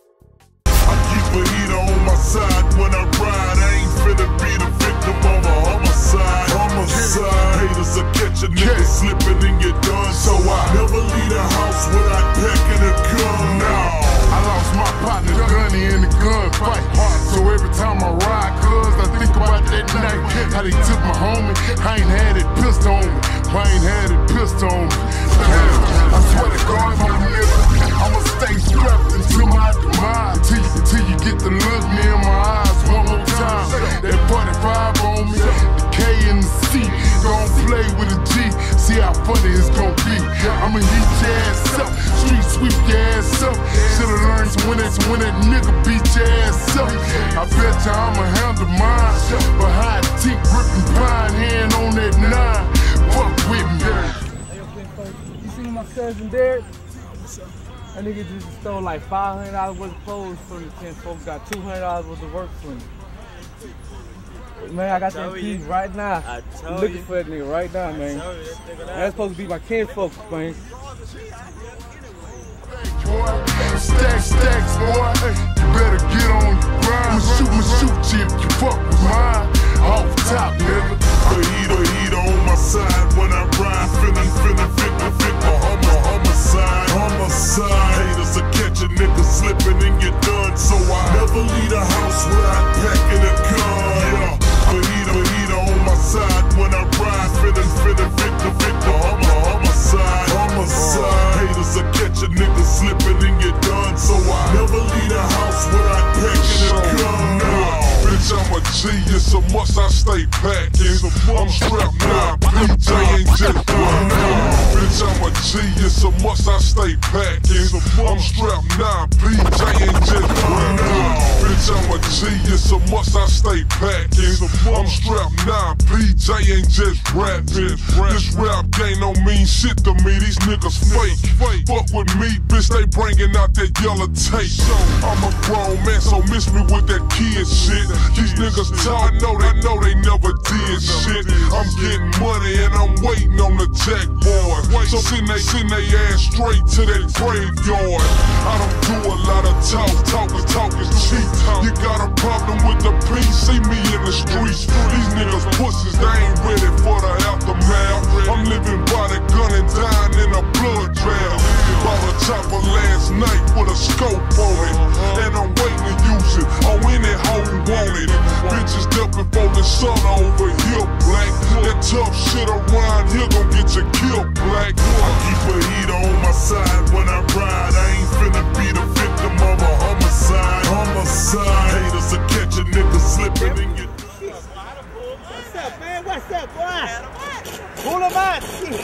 I keep a heater on my side when I ride. I ain't finna be the victim of a homicide. Homicide. homicide. Haters will catch a nigga slipping and get done. So I never leave the house without packing a gun. No. I lost my partner, Gunny, in the gunfight. So every time I ride, cuz I think about that night. How they took my homie, I ain't had it pistol on me. I ain't had it pistol on me. I swear to God, my nigga, I'ma stay strapped until my demise. Till you, till you get the look me in my eyes one more time. That forty-five on me, the K and the C. Gon' play with a G, see how funny it's gon' be. I'ma heat your ass up, street sweep your ass up. Should've learned to win that, to win that nigga beat your ass up. I bet ya I'ma handle mine, but high teeth gripping pine hand on that nine. Fuck with me. You seen my cousin Derek? That nigga just stole like five hundred dollars worth of clothes from the ten folks, got two hundred dollars worth of work from me. Man, I got that piece right now. I told looking you. for that nigga right now, man. told you, that nigga That's supposed to be my kinfolk, man. Stack, stacks, boy. You better get on your grind. I'ma shoot, I'ma shoot you if you fuck with mine. Off top, nigga. The heater, heater on my side when I ride. Finna, finna, finna, finna, homo, homicide. Homicide. Haters will catch a nigga slipping and get done. So I never leave the house without packing a gun. Yeah. The heater, heater on my side when I ride. Finna, finna, finna, finna, homo, homicide. Homicide. Haters will catch a nigga slipping and get done. So I never leave the house without packing a gun. Yeah. Bitch, I'm a G, it's a must, I stay packing. I'm strapped now, P J ain't just one. Bitch, I'm a G, it's a must, I stay packing. I'm strapped now, P J ain't just one. Bitch, I'm a G, it's a must, I stay packing. I'm strapped now, P J ain't just rapping. This rap game don't mean shit to me, these niggas fake. Fuck with me, bitch, they bringing out that yellow tape. I'm a grown man, so miss me with that kid shit. These niggas talk, know they know they never did shit. I'm getting money and I'm waiting on the jack boy. So send they send they ass straight to that graveyard. I don't do a lot of talk, talk is talk is cheap. You got a problem with the P, see me in the streets. These niggas pussies, they ain't ready for the aftermath. I'm living by the gun and dying in a blood draft. Bought a chopper last night with a scope on it, and I'm waiting to use it. Oh, any hoe want it. Bitches up before the sun over here, black. That tough shit around here gon' get you killed, black. I keep a heater on my side when I ride. I ain't finna be the victim of a homicide. Homicide. Haters will catch a nigga slipping and get. What's up, man? What's up, boy? Pull him out.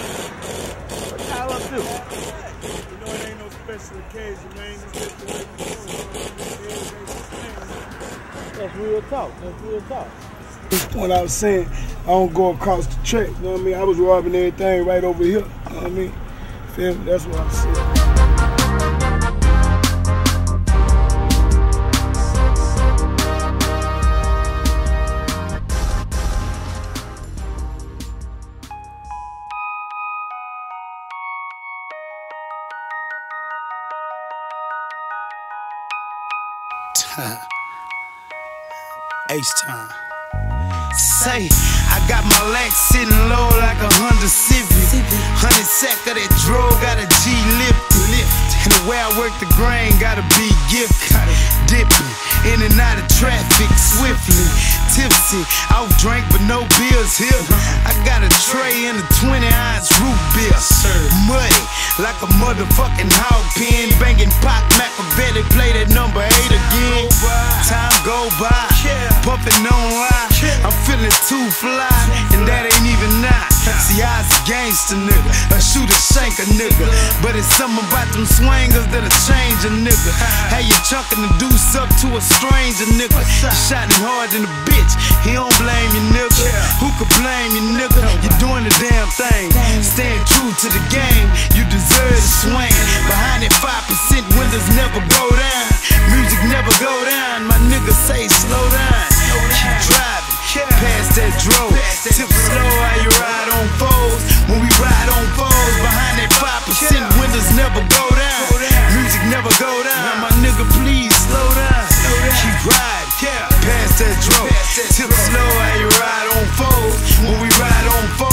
What y'all up to? You know it ain't no special occasion, man. It's just the way we do it. That's real talk. That's real talk. When I was saying, I don't go across the track, you know what I mean? I was robbing everything right over here, you know what I mean? Feel me? That's what I'm saying. H time. Say, I got my legs sitting low like a Honda Civic. Hundred sack of that dro, got a G lift. And the way I work the grain, gotta be gifted. Dipping in and out of traffic swiftly. Tipsy, out drink but no bills here. I got a tray and a twenty ounce root beer. Muddy, like a motherfucking hog pen. Banging Pac Machiavelli, play that number eight again. Time go by, pumping on lie. I'm feeling too fly, and that ain't even not. See, I was a gangster nigga, a shooter shank a nigga. But it's something about them swingers that'll change a nigga. How you chunking the deuce up to a stranger nigga. You shot him hard in the bitch, he don't blame you nigga. Who could blame you nigga? You're doing the damn thing, staying true to the game. You deserve to swing. Behind that five percent windows never go down. Music never go down, my nigga say slow down. Keep driving, past that dro. Tip slow how you ride on foes. When we ride on foes, behind that five percent windows never go down. Music never go down, my nigga please slow down. Keep riding, past that dro. Tip slow how you ride on foes. When we ride on foes.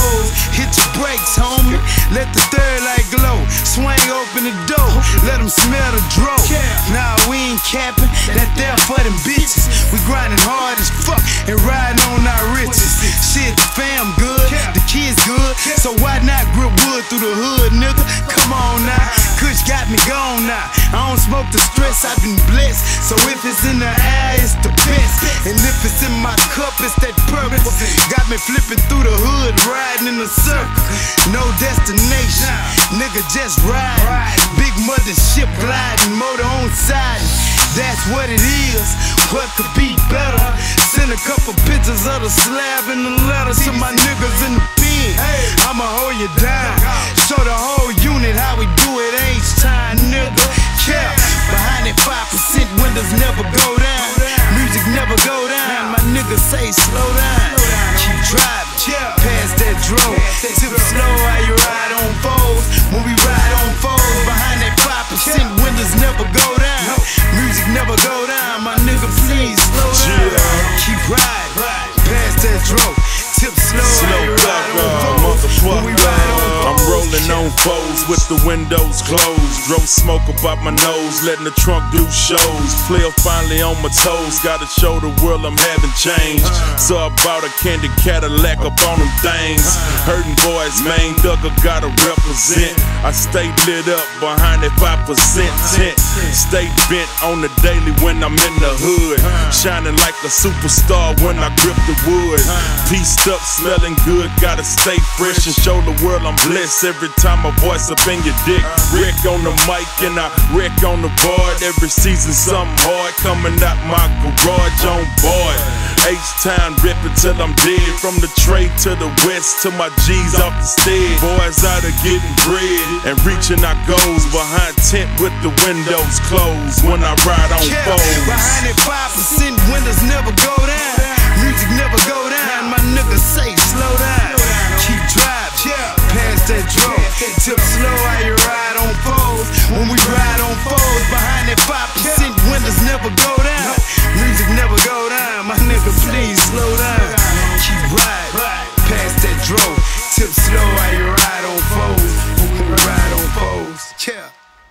open the door, let them smell the dro. Nah, we ain't capping, that there for them bitches. We grinding hard as fuck and riding on our riches. Shit, the fam good, the kids good, so why not grip wood through the hood, nigga? Come on now, Kush got me gone now. I don't smoke the stress, I've been blessed. So if it's in the air, it's the best. And if it's in my cup, it's that purple. Got me flipping through the hood, riding in a circle. No destination, nigga just ride. Big mother ship gliding, motor on side. That's what it is, what could be better? Send a couple pictures of the slab in the letter to my niggas in the pen. I'ma hold you down, show the whole unit how we do it each time, nigga. Yeah, behind that five percent windows never go down. Music never go down, my niggas say slow down. Keep driving, past that drone. Tip slow how you ride on foes. When we ride on foes, behind that five percent windows never go down. Music never go down, my nigga please slow down. Keep riding, past that drone. Tip slow how you ride on foes. When we ride on foes. I'm rolling on foes with the windows closed. Drove smoke about my nose, letting the trunk do shows. Player finally on my toes, gotta show the world I'm having change. So I bought a candy Cadillac up on them things. Hurting boys, main thugger gotta represent. I stay lit up behind that five percent tent. Stay bent on the daily when I'm in the hood. Shining like a superstar when I grip the wood. Pieced up, smelling good, gotta stay fresh and show the world I'm blessed. Every time I voice up in your dick, wreck on the mic and I wreck on the board. Every season something hard coming out my garage on board. H-Town ripping till I'm dead. From the trade to the west to my G's off the stead. Boys out of getting bread and reaching our goals. Behind tent with the windows closed when I ride on foes. Behind that five percent windows never go down. Music never go down, my niggas say slow down. Keep driving, past that drum. Tip slow how you ride on foes. When we ride on foes, behind that five percent windows never go down. Music never go down, my nigga please slow down. Keep riding, past that drum. Tip slow how you ride on foes. When we ride on foes, yeah.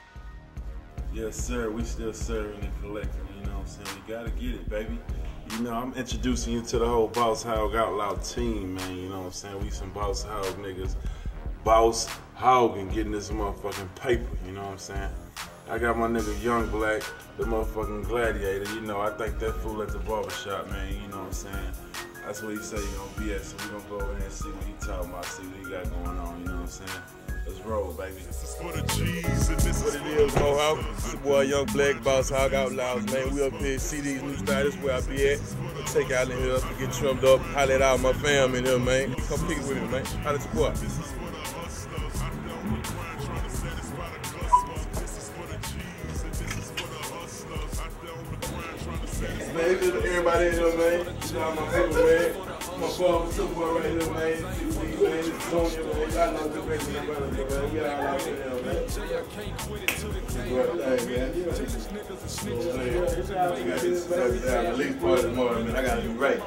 Yes, sir. We still serving and collecting. You know what I'm saying? You gotta get it, baby. You know, I'm introducing you to the whole Boss Hogg Outlawz team, man. You know what I'm saying? We some Boss Hogg niggas. Boss Hogg and getting this motherfucking paper. You know what I'm saying? I got my nigga Young Black, the motherfucking gladiator. You know, I think that fool at the barbershop, man. You know what I'm saying? That's what he say he gonna be at. So we gonna go over there and see what he talking about, see what he got going on. You know what I'm saying? Let's roll, baby. This is for the G's and this what it is, Mohawk. It's your boy Young Black, Boss Hogg Outlawz, man. We up here, see these new styles, this where I be at. Take y'all in here to get trimmed up. Holla at all my fam in here, man. Come kick it with me, man. Holla at your boy. Man, everybody in here, man. Shout out my people, man. My father, super boy right here, man. Man, this is Sonya, man. Y'all know the best in the brother, man. We got all out in there, man. I got this release party tomorrow, man. I gotta do right.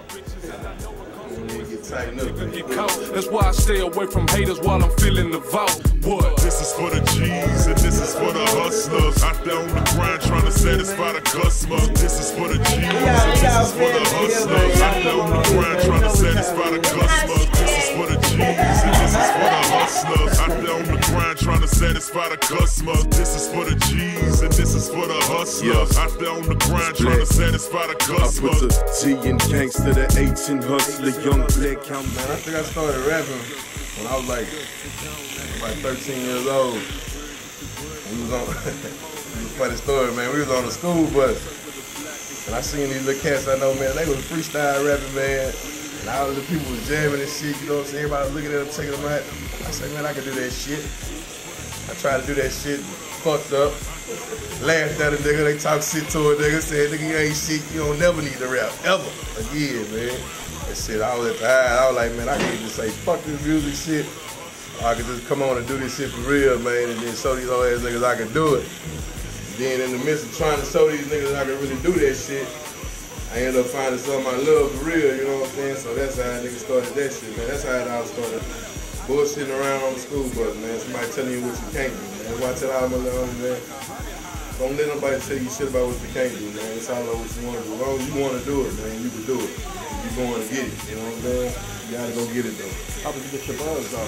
That's why I stay away from haters while I'm feeling the vault. What? This is for the G's and this is for the hustlers. Out there on the grind trying to satisfy the customers. This is for the G's and this is for the hustlers. Out there on the grind trying to satisfy the customers. This is for the G's and this is for the hustlers. Out there on the grind trying to satisfy the customers. This is for the G's and this is for the hustlers. Out there on the grind trying to satisfy the customers. I put the T in gangster, the H in hustler, Young Black. Man, I think I started rapping when I was like, like thirteen years old. We was on, it was a funny story, man. We was on the school bus, and I seen these little cats I know, man. They was freestyle rapping, man. And all the people was jamming and shit, you know what I'm saying? Everybody was looking at them, taking them out. I said, man, I can do that shit. I tried to do that shit, fucked up. Laughed at a nigga, they talk shit to a nigga, said, nigga, you ain't shit, you don't never need to rap, ever, again, man. And shit, I was at the high, I was like, man, I can't just say, fuck this music shit. I could just come on and do this shit for real, man, and then show these old ass niggas I can do it. Then in the midst of trying to show these niggas I can really do that shit, I ended up finding something I love for real, you know what I'm saying? So that's how niggas started that shit, man. That's how it all started. Bullshitting around on the school bus, man. Somebody telling you what you can't do, man. That's why I tell all my little homies, man, don't let nobody tell you shit about what you can't do, man. It's all about what you want to do. As long as you want to do it, man, you can do it. You're going to get it, you know what I'm saying? You gotta go get it, though. How did you get your buzz off?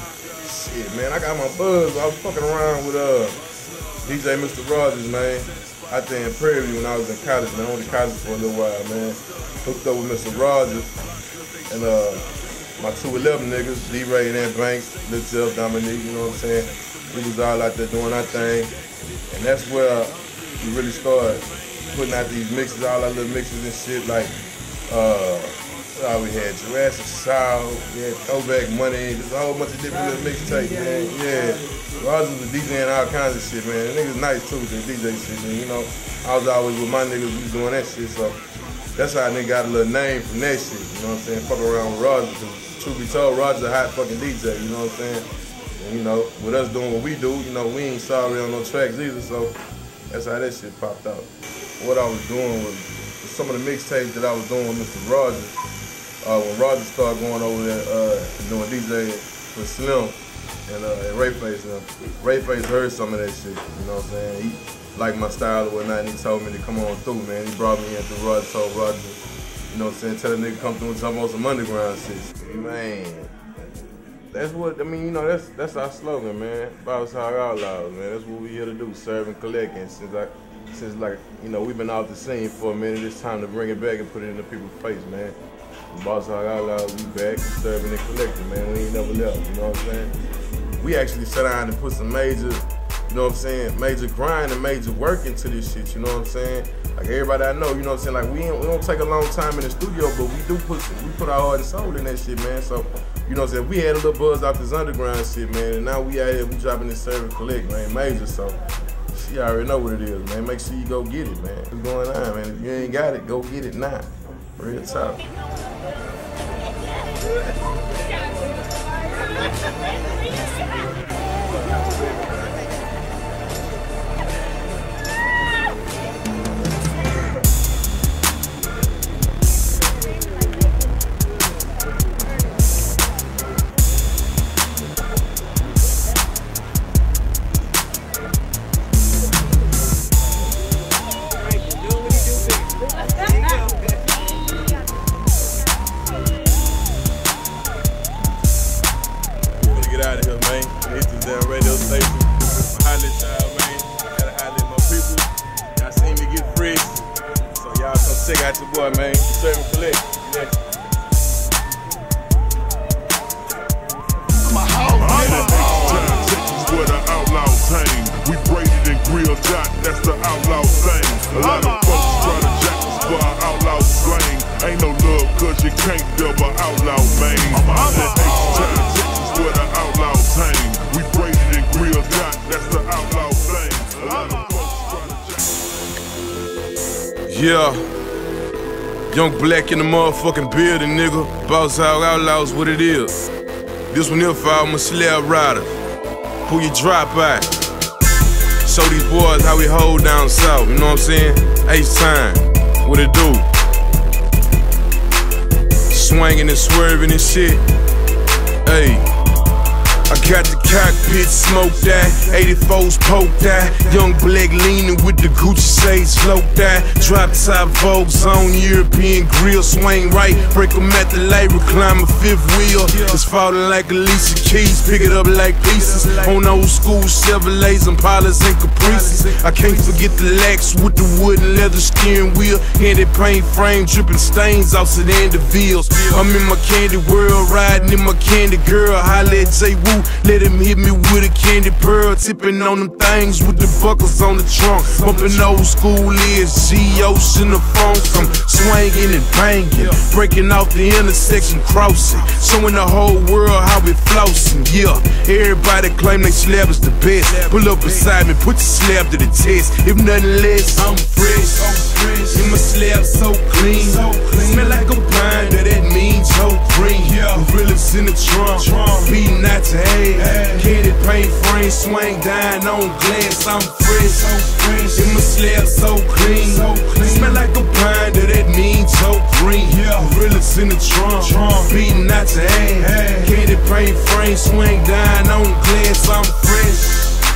Shit, man, I got my buzz. I was fucking around with uh, D J Mister Rogers, man. Out there in Prairie View when I was in college, man. I went to college for a little while, man. Hooked up with Mister Rogers and uh, my two eleven niggas, D-Ray and Ant Banks, Lil Jeff, Dominique, you know what I'm saying? We was all out there doing our thing. And that's where we really started putting out these mixes, all our little mixes and shit, like, uh, oh, we had Jurassic Soul, we had Throwback Money, just a whole bunch of different little mixtapes, man. Yeah. Rogers was DJing all kinds of shit, man. The niggas nice too with the D J shit, man. You know, I was always with my niggas, we was doing that shit, so that's how a nigga got a little name from that shit, you know what I'm saying? Fuck around with Rogers, because truth be told, Rogers a hot fucking D J, you know what I'm saying? And, you know, with us doing what we do, you know, we ain't sorry on no tracks either, so that's how that shit popped out. What I was doing was, some of the mixtapes that I was doing with Mister Rogers, uh, when Rogers started going over there uh, and doing D J with Slim and, uh, and Ray Face, and Ray Face heard some of that shit, you know what I'm saying? He liked my style or whatnot, and he told me to come on through, man. He brought me in through Rogers, told Rogers, you know what I'm saying, tell the nigga come through and jump on some underground shit. Man, that's what, I mean, you know, that's that's our slogan, man. Boss Hogg Outlawz, man. That's what we here to do, serve and collect. And since I, since like, you know, we've been off the scene for a minute, it's time to bring it back and put it in the people's face, man. Boss Hogg Outlawz, we back, serving and collecting, man. We ain't never left, you know what I'm saying? We actually sat down and put some major, you know what I'm saying, major grind and major work into this shit, you know what I'm saying? Like everybody I know, you know what I'm saying? Like we ain't, we don't take a long time in the studio, but we do put we put our heart and soul in that shit, man. So, you know what I'm saying? We had a little buzz off this underground shit, man, and now we out here, we dropping this serve and collect, man, major. So, she already know what it is, man. Make sure you go get it, man. What's going on, man? If you ain't got it, go get it now. Real talk. Check out your boy, man. Serve and collect. Yeah. My house, Texas, where the outlaws hang. We braided and grilled shot, that's the outlaw thing. A lot of folks try to jack us for our outlaw slang. Ain't no love, cause you can't double outlaw, man. Texas, where the outlaws hang. We braided and grilled shot, that's the outlaw thing. A lot of folks try to jack us. Yeah. Young Black in the motherfucking building, nigga. Boss Hogg Outlawz, what it is. This one here for all my slab riders. Pull your drop out. Show these boys how we hold down south, you know what I'm saying? H-time, what it do? Swinging and swerving and shit. Hey. I got the cockpit smoked out, eighty-fours poked out. Young Black leaning with the Gucci shades sloped out. Drop top Vogue zone, European grill, swing right. Break them at the light, recline a fifth wheel. It's falling like Alicia Keys, pick it up like pieces. On old school Chevrolets, Impalas and Caprices. I can't forget the lax with the wood and leather steering wheel. Candy paint frame, dripping stains off sedan DeVille's. I'm in my candy world, riding in my candy girl. Holla at J-Woo, let him hit me with a candy pearl. Tipping on them things with the buckles on the trunk. Bumping old school is G-Ocean the funk. I'm swinging and banging, breaking off the intersection, crossing, showing the whole world how we flossing. Yeah, everybody claim they slab is the best. Pull up beside me, put your slab to the test. If nothing less, I'm fresh. And my slab so clean, smell like a binder, that means so green. Gorillas in the trunk, beating out to hay. Candy paint frame, swing down on glass. I'm fresh, and my slab so clean. Smell like a binder, that means so green. Gorillas in the trunk, beating out to hay. Candy paint frame, swing down on glass. I'm fresh.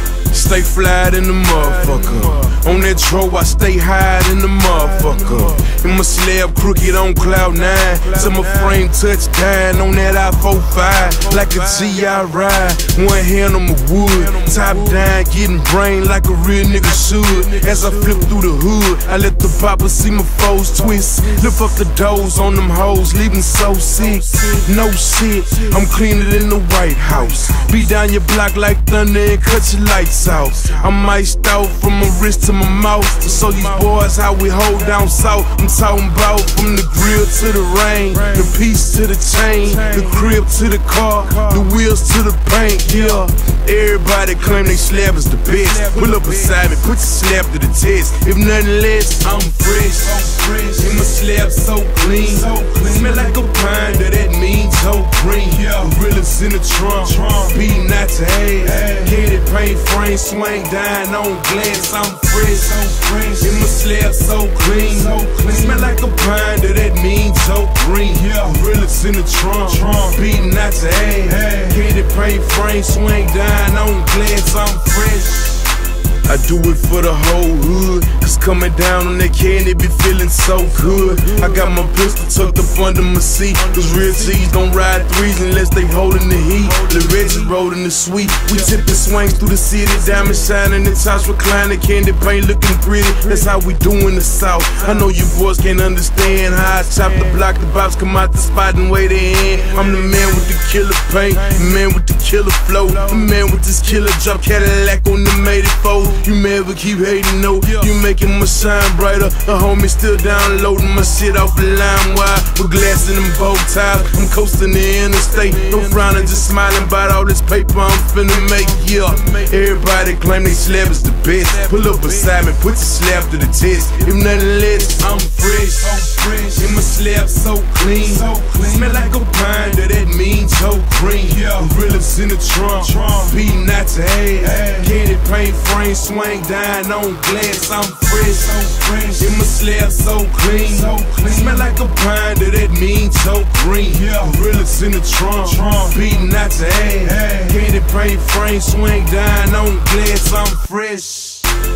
stay fly in the motherfucker. On that tro, I stay high in the motherfucker. In my slab crooked on cloud nine. Till my frame touch down on that I forty-five. Like a G I ride. One hand on my wood. Top down, getting brain like a real nigga should. As I flip through the hood, I let the papa see my foes twist. Lift up the doors on them hoes, leaving so sick. No shit, I'm cleaner than the White House. Beat down your block like thunder and cut your lights out. I'm iced out from my wrist to my mouth. To show these boys how we hold down south. I'm talking about from the grill to the rain, the piece to the chain, the crib to the car, the wheels to the paint. Yeah, everybody claim they slab is the best. Pull up beside me, put your slab to the test. If nothing less, I'm fresh. And my slab so clean, smell like a pine, that means so green. Gorillas in the trunk, beating out to head. Headed paint frame, swing down on glass. I'm fresh. And my slab so clean, smell like a pine, that means so green. Gorillas in the trunk, beating out to head. Headed paint frame, swing down on glass. I'm fresh. I do it for the whole hood, cause coming down on that candy be feeling so good. I got my pistol tucked up under my seat, cause real G's don't ride threes unless they holding the heat. The Reggie rolling the sweet, we tipping swings through the city, diamond shining, the tops reclining, candy paint looking pretty. That's how we do in the South. I know you boys can't understand how I chop the block, the bops come out the spot and way they in. I'm the man with the killer paint, the man with the killer flow, the man with this killer drop Cadillac on the eighty-four. You may ever keep hating, no, you making my shine brighter. A homie still downloading my shit off the line wide with glass in them bow ties. I'm coasting the interstate, no frowning, just smiling about all this paper I'm finna make. Yeah, everybody claim they slab is the best. Pull up beside me, put your slab to the test. If nothing less, I'm fresh. And my slab so clean, smell like a pine, that means so green. Gorillas in the trunk, beating out to head. Candy paint frame, swing down on glass. I'm fresh. And my slab so clean, smell like a pine, that means so green. Gorillas in the trunk, beating out to head. Candy paint frame, swing down on glass. I'm fresh.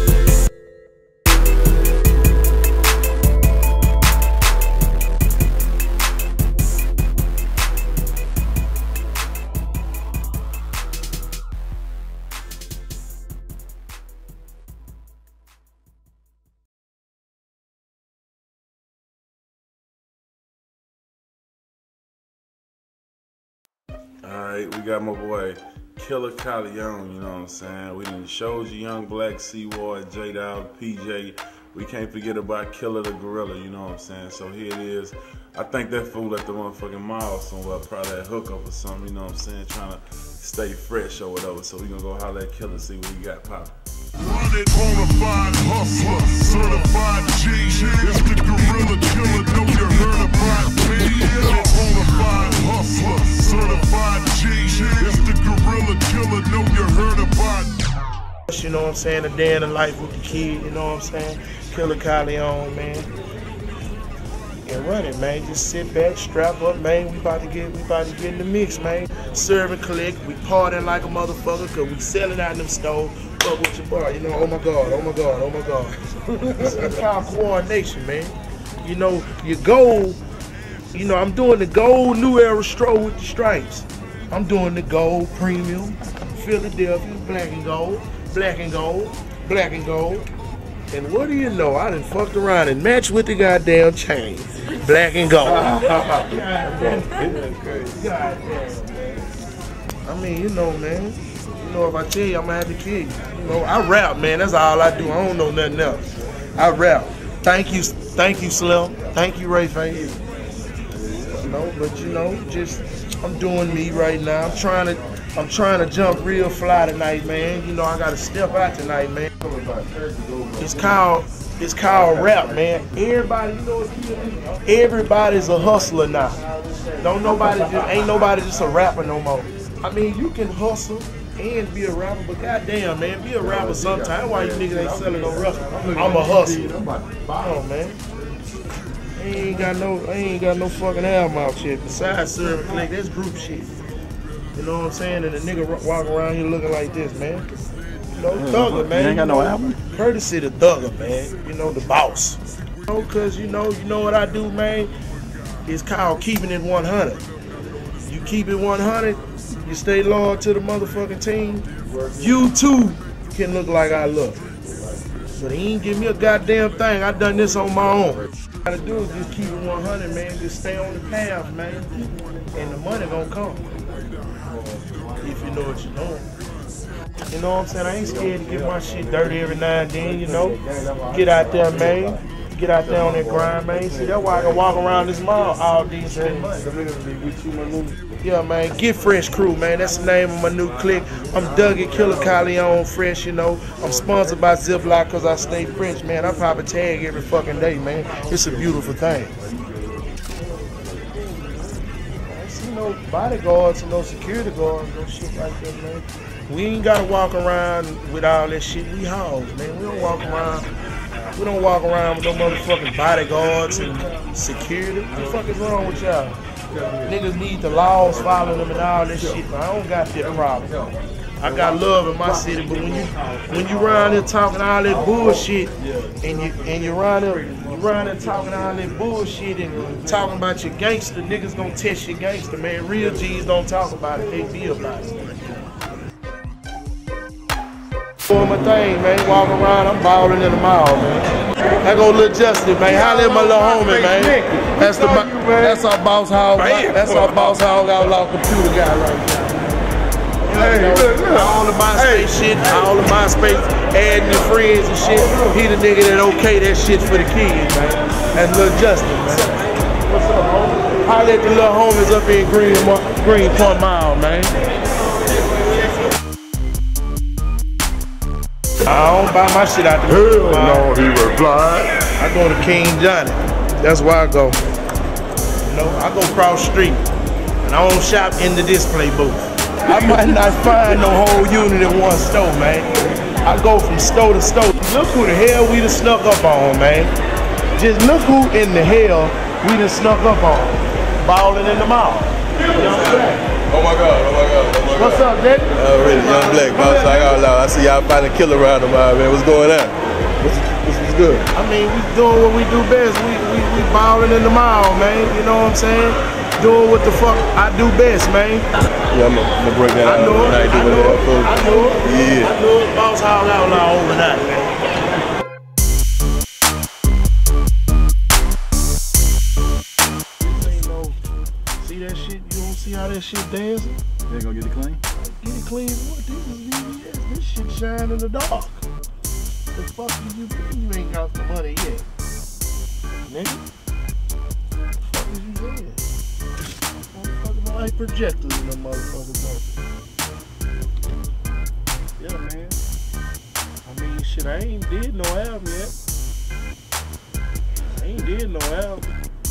Alright, we got my boy Killa Kyleon, you know what I'm saying? We done showed you Young Black, ChrisWard, J-Dawg, P J. We can't forget about Killa the Gorilla, you know what I'm saying? So here it is. I think that fool at the motherfucking mall somewhere, probably at hookup or something, you know what I'm saying? Trying to stay fresh or whatever. So we gonna go holler at Killa, see what we got poppin'. Running bonafide hustler, certified G. It's the Gorilla Killer, know you heard about me. Bonafide hustler, certified G. It's the Gorilla Killer, know you heard about me. You know what I'm saying? A day in the life with the kid, you know what I'm saying? Killa Kyleon, man. And run it, man. Just sit back, strap up, man. We about to get, we about to get in the mix, man. Serve and collect. We partying like a motherfucker, cause we selling out in them stores. Fuck with your bar, you know. Oh my God, oh my God, oh my God. It's called coordination, man. You know, your gold. You know, I'm doing the gold New Era stroll with the stripes. I'm doing the gold premium, Philadelphia, black and gold, black and gold, black and gold. And what do you know? I done fucked around and matched with the goddamn chain. Black and gold. Goddamn, man. I mean, you know, man. You know, if I tell you, I'm gonna have to kill you. You know, I rap, man. That's all I do. I don't know nothing else. I rap. Thank you, thank you, Slim. Thank you, Ray Face. You know, but you know, just I'm doing me right now. I'm trying to, I'm trying to jump real fly tonight, man. You know, I gotta step out tonight, man. It's called, it's called rap, man. Everybody, you know, everybody's a hustler now. Don't nobody, just, ain't nobody just a rapper no more. I mean, you can hustle and be a rapper, but goddamn, man, be a rapper sometime. Why you niggas ain't selling no record? I'm a hustler. Oh, man. I ain't got no, I ain't got no fucking album out yet. Besides Serve and Collect, that's group shit. You know what I'm saying? And a nigga walking around here looking like this, man. know, Thugger, man. You ain't got no album? Courtesy to Thugger, man. You know, the boss. You know, cause you know, you know what I do, man? It's called keeping it one hundred. You keep it one hundred, you stay loyal to the motherfucking team, you too can look like I look. But he ain't give me a goddamn thing. I done this on my own. All I gotta do is just keep it one hundred, man. Just stay on the path, man. And the money gonna come. If you know what you're doing. You know what I'm saying? I ain't scared to get my shit dirty every now and then, you know? Get out there, man. Get out there on that grind, man. See, that's why I can walk around this mall all day and spend money. Yeah, man. Get Fresh Crew, man. That's the name of my new clique. I'm Doug at Killa Kyleon Fresh, you know. I'm sponsored by Ziploc because I stay French, man. I pop a tag every fucking day, man. It's a beautiful thing. I see no bodyguards and no security guards, no shit like that, man. We ain't gotta walk around with all that shit. We hoes, man. We don't walk around. We don't walk around with no motherfucking bodyguards and security. What the fuck is wrong with y'all? Niggas need the laws, follow them and all that shit, but I don't got that problem. I got love in my city, but when you when you around here talking all that bullshit and you and you around here you around here talking all that bullshit and talking about your gangster, niggas gonna test your gangster, man. Real G's don't talk about it, they be about it. Doing my thing, man. Walking around, I'm balling in the mall, man. I go Lil Justin, man. Holla at my little homie, man. That's the that's our Boss Hogg. That's our Boss Hogg Outlawz computer guy right now. You know, look, look. All the MySpace shit, all the MySpace adding your friends and shit. He the nigga that okay that shit for the kids, man. That's Lil Justin, man. What's up, homie? Holla at the little homies up in Green Green Point Mile, man. I don't buy my shit out the Hell no, he replied. I go to King Johnny. That's where I go. You know, I go cross street. And I don't shop in the display booth. I might not find no whole unit in one store, man. I go from store to store. Look who the hell we done snuck up on, man. Just look who in the hell we done snuck up on. Balling in the mall. You know what I'm saying? Oh my God, oh my God, oh my God. What's up, Nick? Already, Young Black, Boss Hogg Outlawz. I see y'all fighting a killer around them, man. What's going on? What's, what's, what's good? I mean, we doing what we do best. We, we, we balling in the mall, man. You know what I'm saying? Doing what the fuck I do best, man. Yeah, I'm gonna break that out. I know it, I know it, I know it. Yeah. I know it, Boss Hogg Outlawz overnight, man. See that shit? You don't see how that shit dancing? They gonna get it clean? Get it clean? What? This is V V S. This shit shine in the dark. The fuck do you think you ain't got the money yet? Nigga? What the fuck is you doing? Motherfucking light projectors in the motherfucking bunker. Yeah, man. I mean, shit, I ain't did no album yet. I ain't did no album.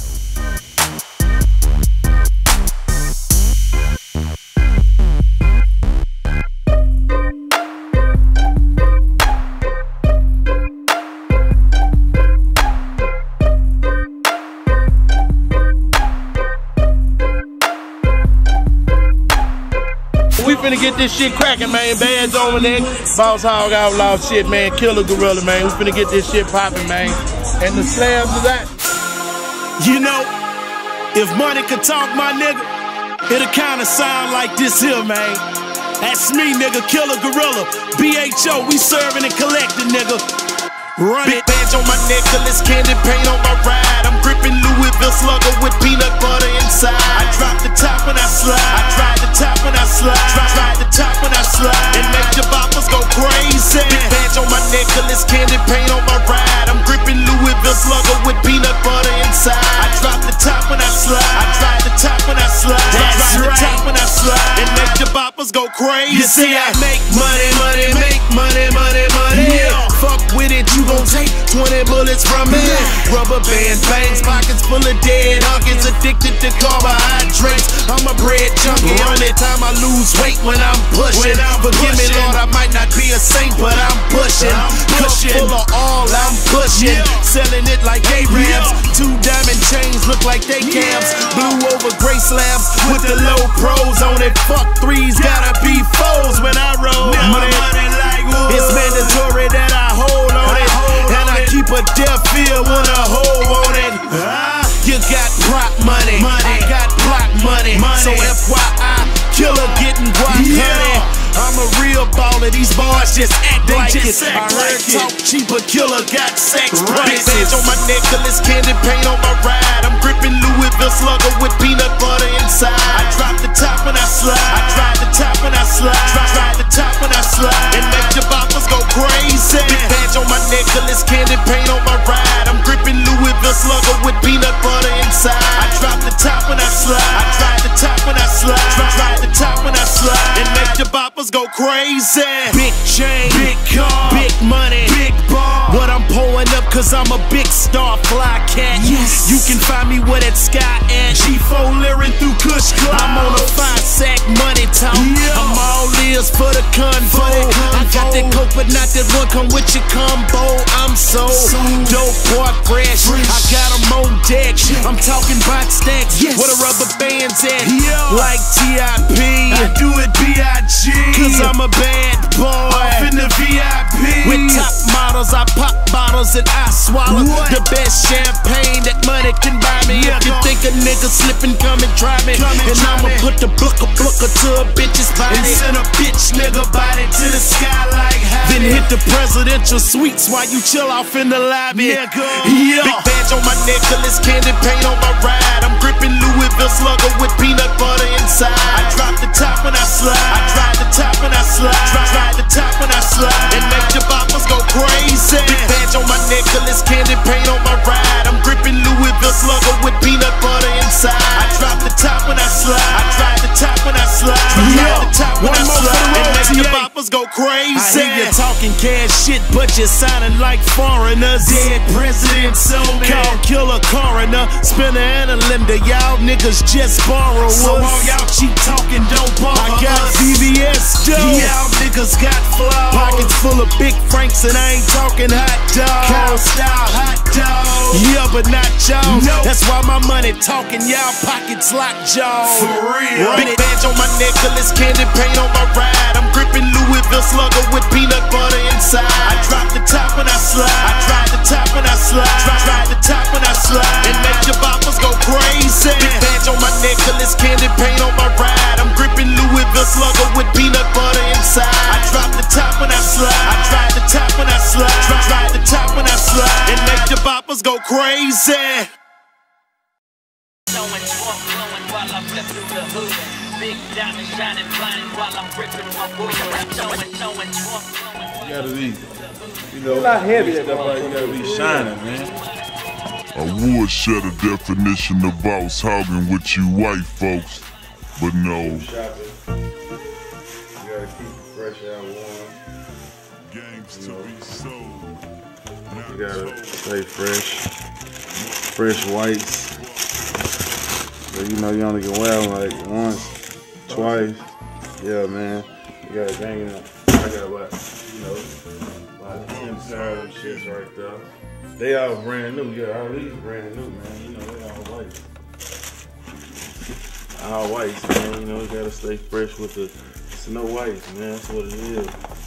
We finna get this shit cracking, man. Bands on the neck. Boss Hogg Outlawz shit, man. Killer Gorilla, man. We finna get this shit popping, man. And the slabs of that. You know, if money could talk, my nigga, it'll kinda sound like this here, man. That's me, nigga. Killer Gorilla. B H O, we serving and collecting, nigga. Run it. Big badge on my necklace, candy paint on my ride. I'm gripping Louisville Slugger with peanut butter inside. I drop the top and I slide. I drive the top and I slide. Drive, drive the top and I slide. And make the boppers go crazy. Big badge on my necklace, candy paint on my ride. I'm gripping Louisville Slugger with peanut butter inside. I drop the top and I slide. I drive the top and I slide. That's drive right. the top and I slide. And make the boppers go crazy. You see, I make money, money, make money, money, money. Yeah. Fuck with it, you gon' take twenty bullets from me. Rubber band bangs, pockets full of dead hunkins, addicted to carbohydrates. I'm a bread junkie. Only time I lose weight when I'm pushing. Forgive me, Lord, I might not be a saint, but I'm pushing. Pushing full of all, I'm pushing. Selling it like A-Rams. Two diamond chains look like they cams. Blue over gray slabs with the low pros on it. Fuck threes, gotta be foes when I roll. Money, money like wood. It's all of these bars just act they like just it. I heard like talk it. Cheap, but Killa got sex prices. Big bands on my necklace, candy paint on my ride. I'm gripping Louisville Slugger with peanut butter inside. I drop the top when I slide. I drive the top when I slide. Drive the top when I slide. And make your boppers go crazy. Big badge on my necklace, candy paint on my ride. I'm gripping Louisville Slugger with peanut butter inside. I drop the top when I slide. I drive the top when I slide. Drive the top when I slide. And make your boppers go crazy. Big chain, big car, big money, big bar. What I'm pulling up cause I'm a big star, fly cat. Yes. You can find me where that sky at. G four leering through Kush Club. I'm on a five sack money talk. Yeah. I'm all ears for the convo. I got that coke but not that one come with your combo. I'm so, so dope, boy, fresh. fresh. I got them on deck. Yeah. I'm talking box stacks. Yes. Where the rubber bands at? Yeah. Like T I P. I do it B I G. Cause I'm a bad boy. Off in the V I P. With top models, I pop bottles and I swallow what? The best champagne that money can buy me. Yeah, if you think a nigga slipping, come and try me. Come and, and I'ma me. Put the booker booker to a bitch's body and send a bitch nigga body to the sky like high. Then hit the presidential suites while you chill off in the lobby. Nigga. Yeah. Big badge on my necklace, candy paint on my ride. I'm gripping Louisville Slugger with peanut butter inside. I drop the top when I slide. I drive the top when I slide. Drive the top when I slide. And make your boppers go crazy. Big badge on my necklace, candy paint on my ride. I'm gripping Louisville Slugger with peanut butter inside. I drop the top when I slide. I drive the top when I slide. Drive the top when I slide. And make your boppers go crazy. I hear you talking cash shit, but you're sounding like foreigners. Dead president, so call Killa Coroner, spinner and a lender. Y'all niggas just borrow us. So all y'all cheap talking don't bother I got us. V V S dough. Y'all niggas got flaws. Pockets full of big franks and I ain't talking hot dogs. Cow style hot dogs. Yeah, but not y'all. No. That's why my money talking. Y'all pockets lock jaws. For real. Big badge on my necklace, candy paint on my ride. I'm gripping Louisville Slugger with peanut butter inside. I drop the top when I slide. I drive the top when I slide. Drive the top when I slide. And make your boppers go crazy. Big badge on my necklace, candy paint on my ride. I'm gripping Louisville Slugger with peanut butter inside. I drop the top when I slide. I drive the top when I slide. Drive the top when I slide. And make your boppers go crazy. Big diamond shining blind while I'm ripping my wood. You gotta be, you know, it's not heavy stuff like you gotta be shining, man. I would share the definition of boss hogging with you white folks, but no. You gotta keep it fresh out warm. Games to be sold. You gotta stay fresh. Fresh whites. But you know you only can wear them like once. Twice, yeah, man. You got a gang in there. I got about, you know, about ten pair of them shits right there. They all brand new, yeah. All these brand new, man. You know, they all white. All whites, man. You know, you gotta stay fresh with the snow whites, man. That's what it is.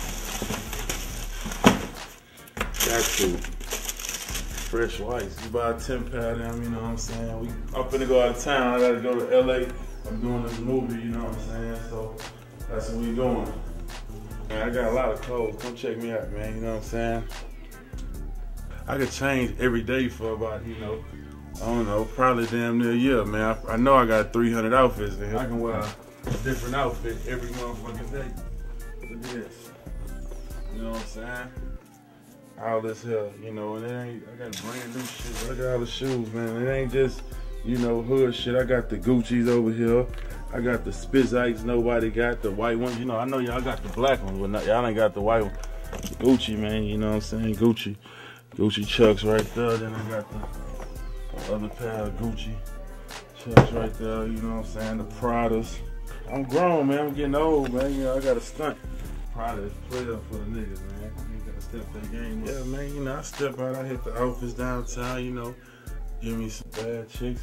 Got to. Fresh whites. You buy ten pair of them, you know what I'm saying? We, I'm finna go out of town. I gotta go to L A. I'm doing this movie, you know what I'm saying? So that's what we doing. Man, I got a lot of clothes. Come check me out, man. You know what I'm saying? I could change every day for about, you know, I don't know, probably damn near a year, man. I, I know I got three hundred outfits in here. I can wear a different outfit every motherfucking day. Look at this. You know what I'm saying? All this here, you know, and it ain't, I got brand new shit. Look at all the shoes, man. It ain't just, you know, hood shit. I got the Gucci's over here. I got the Spizikes nobody got, the white ones. You know, I know y'all got the black ones, but y'all ain't got the white one. The Gucci, man, you know what I'm saying? Gucci. Gucci Chucks right there. Then I got the other pair of Gucci Chucks right there, you know what I'm saying? The Pradas. I'm grown, man. I'm getting old, man. You know, I got a stunt. Prada is player for the niggas, man. You gotta step that game up. Yeah, man, you know, I step out, I hit the office downtown, you know, give me some bad chicks.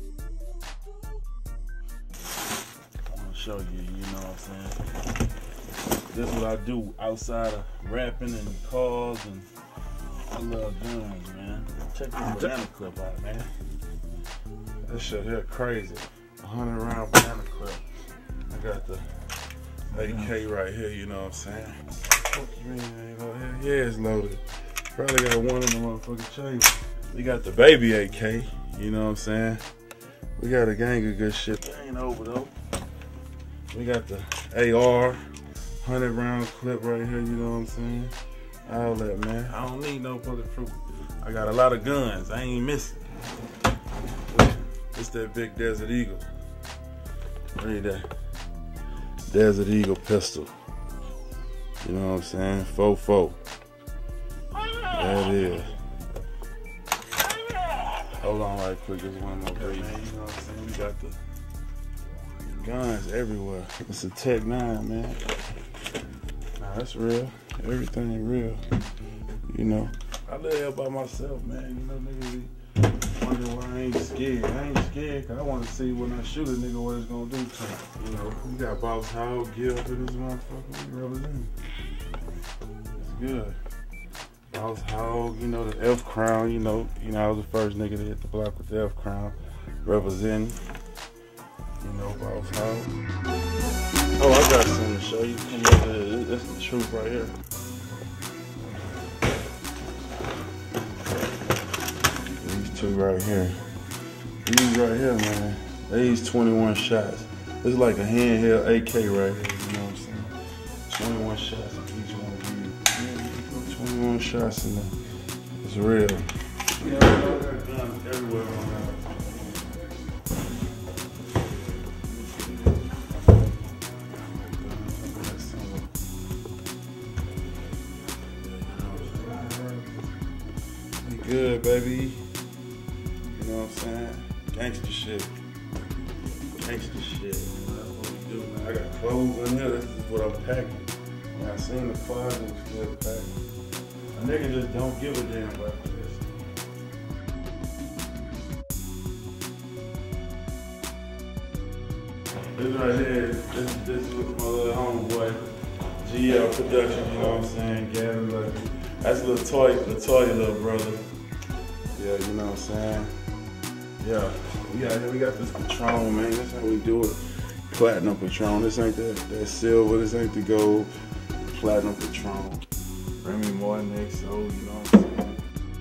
I'm gonna show you, you know what I'm saying? This is what I do outside of rapping and cars, and I love guns, man. Check this banana clip out, man. This shit here crazy. A hundred round banana clip. I got the A K right here, you know what I'm saying? Fuck you mean, ain't loaded? Yeah, it's loaded. Probably got one in the motherfucking chamber. We got the baby A K, you know what I'm saying? We got a gang of good shit. They ain't over though. We got the A R, one hundred round clip right here, you know what I'm saying? All that, man. I don't need no bulletproof. I got a lot of guns. I ain't missing. It's that big Desert Eagle. Read that. Desert Eagle pistol. You know what I'm saying? four four. That is. Hold on right quick. There's one more baby. You know what I'm saying? We got the guns everywhere. It's a Tech nine, man. Nah, that's real. Everything real. You know. I live here by myself, man. You know, niggas be wondering why I ain't scared. I ain't scared because I want to see when I shoot a nigga what it's going to do to him. You know, we got Boss Hogg, Gil for this motherfucker. We representing. It's good. Boss Hogg, you know, the F crown, you know. You know, I was the first nigga to hit the block with the F crown. Representing. You know, Boss Hogg. Oh, I got something to show you. Come over here. That's the truth right here. Two right here. These right here, man. These twenty-one shots. It's like a handheld A K right here, you know what I'm saying? twenty-one shots in each one of these. twenty-one shots in there. It's real. Yeah, I got guns everywhere on that. Good, baby. You know what I'm saying? Gangsta shit. Gangsta shit. Man. That's what we do, man. I got clothes in here. This is what I'm packing. When I seen the closet, it was still packing. A nigga just don't give a damn about this. This right here, this, this is my little homeboy, G L Production, you know what I'm saying? Gavin Lucky. That's a little toy, Latoya, little brother. Yeah, you know what I'm saying? Yeah, we got we got this Patron, man. That's how we do it. Platinum Patron. This ain't that that silver. This ain't the gold. Platinum Patron. Bring me more next, so you know what I'm saying.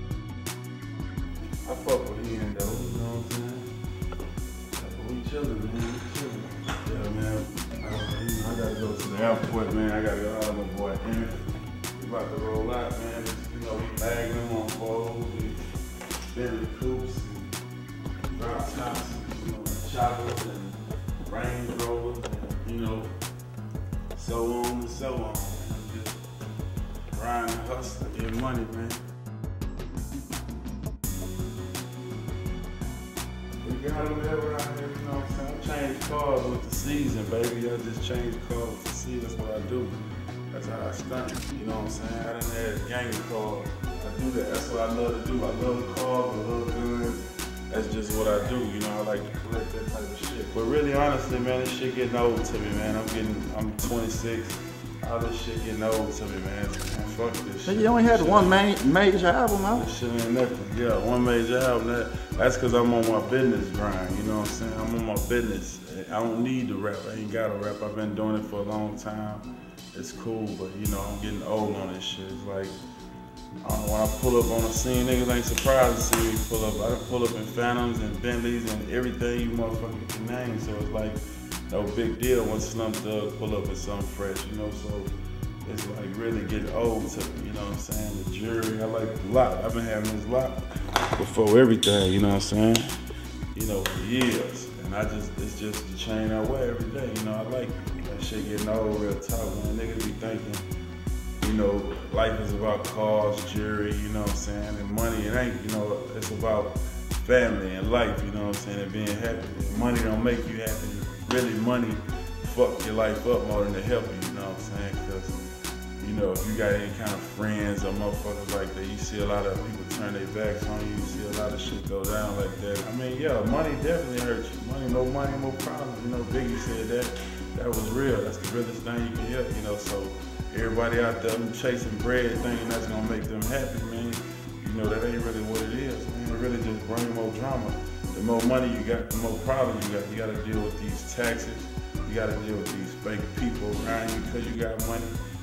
I fuck with Ian though. You know what I'm saying? We chillin', man. We chillin'. Yeah, man. I, you know, I gotta go to the airport, man. I gotta go out of my boy Aaron. We about to roll out, man. Just, you know, we bagging them on fold. We Bentley coupes. Drop tops, you know, choppers and Range Rovers, and you know, so on and so on. Man. Just grinding, hustling, getting money, man. We got them there around here, you know what I'm saying? I change cars with the season, baby. I just change cars with the season. That's what I do. That's how I stunt. You know what I'm saying? I done had a gang of cars. I do that. That's what I love to do. I love cars. I love guns. That's just what I do, you know, I like to collect that type of shit. But really, honestly, man, this shit getting old to me, man. I'm getting, I'm twenty-six. All this shit getting old to me, man. man fuck this shit. You only had one main, major album out? This shit ain't nothing. Yeah, one major album. That, that's because I'm on my business grind, you know what I'm saying? I'm on my business. I don't need to rap. I ain't got to rap. I've been doing it for a long time. It's cool, but, you know, I'm getting old on this shit. It's like, Uh, when I pull up on the scene, niggas ain't surprised to see me pull up. I pull up in Phantoms and Bentleys and everything you motherfucking can name. So it's like no big deal when Slum Thug pull up with something fresh, you know. So it's like really getting old to me, you know what I'm saying? The jury, I like the lot. I've been having this lot before everything, you know what I'm saying? You know, for years. And I just, it's just the chain I wear every day, you know. I like that shit getting old real tough, man. Niggas be thinking, you know, life is about cars, jewelry, you know what I'm saying, and money. It ain't, you know, it's about family and life, you know what I'm saying, and being happy. Money don't make you happy. Really, money fuck your life up more than to help you, you know what I'm saying, because, you know, if you got any kind of friends or motherfuckers like that, you see a lot of people turn their backs on you, you see a lot of shit go down like that. I mean, yeah, money definitely hurts you. Money, no money, no problems. You know, Biggie said that. That was real. That's the realest thing you can help, you know, so everybody out there chasing bread thinking that's gonna make them happy, man. You know, that ain't really what it is, man. It really just brings more drama. The more money you got, the more problems you got. You gotta deal with these taxes. You gotta deal with these fake people around you because you got money. You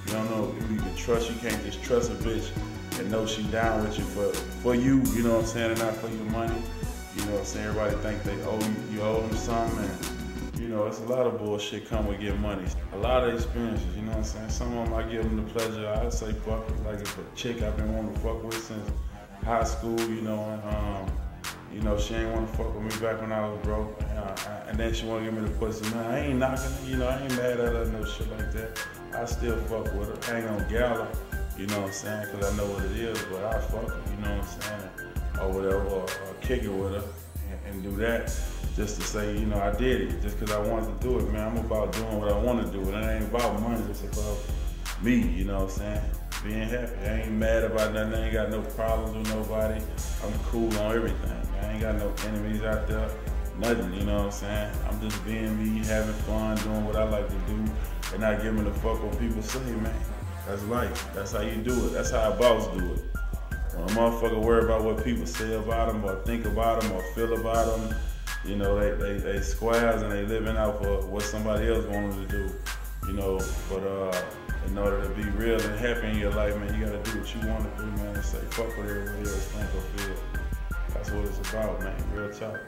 You don't know who you can trust. You can't just trust a bitch and know she down with you for, for you, you know what I'm saying, and not for your money. You know what I'm saying? Everybody think they owe you, you owe them something, and you know, it's a lot of bullshit come with getting money. A lot of experiences, you know what I'm saying? Some of them I give them the pleasure, I say fuck it, like if a chick I've been wanting to fuck with since high school, you know, and um, you know, she ain't want to fuck with me back when I was broke, and, uh, and then she want to give me the pussy. Man, I ain't knocking, you know, I ain't mad at her, no shit like that. I still fuck with her. I ain't gonna gal her, you know what I'm saying, because I know what it is, but I fuck her, you know what I'm saying, or whatever, or, or kick it with her and, and do that just to say, you know, I did it, just because I wanted to do it, man. I'm about doing what I want to do, and it ain't about money, it's about me, you know what I'm saying, being happy. I ain't mad about nothing, I ain't got no problems with nobody. I'm cool on everything. I ain't got no enemies out there, nothing, you know what I'm saying? I'm just being me, having fun, doing what I like to do, and not giving a fuck what people say, man. That's life. That's how you do it. That's how a boss do it. When a motherfucker worry about what people say about them, or think about them, or feel about them, you know, they, they, they squares and they living out for what somebody else want them to do, you know, but uh, in order to be real and happy in your life, man, you gotta do what you want to do, man, and say fuck what everybody else think or feel. That's what it's about, man, real talk.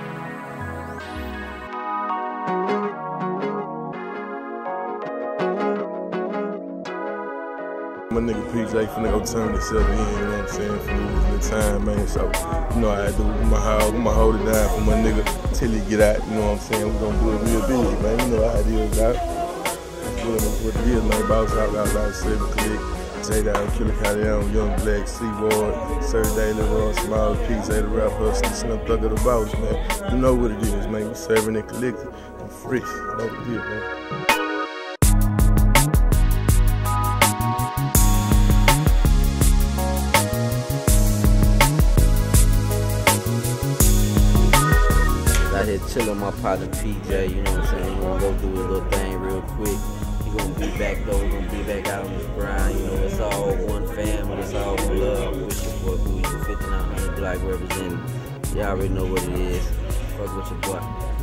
My nigga P J finna go turn himself in, you know what I'm saying, finna lose the time, man, so, you know how I do, I'ma hold, I'ma hold it down for my nigga till he get out, you know what I'm saying, we gonna do it real big, man, you know how it is, dog. That's what it is, man, Boss Hogg Outlawz, seven click, J-Dawg, Killa Kyleon, Young Black, ChrisWard, Sir Daily, Roy, Small, P J, the rap hustler, Slim Thug of the Boss, man. You know what it is, man, we serving and collecting, and fresh, you know what it is, man. Here chillin' with my partner P J, you know what I'm saying? He gonna go do his little thing real quick. He gonna be back though, he gonna be back out on his grind, you know, it's all one family, it's all one love. Wish your boy Boo, you fifty-nine hundred Black representative. You already know what it is. Fuck with your boy.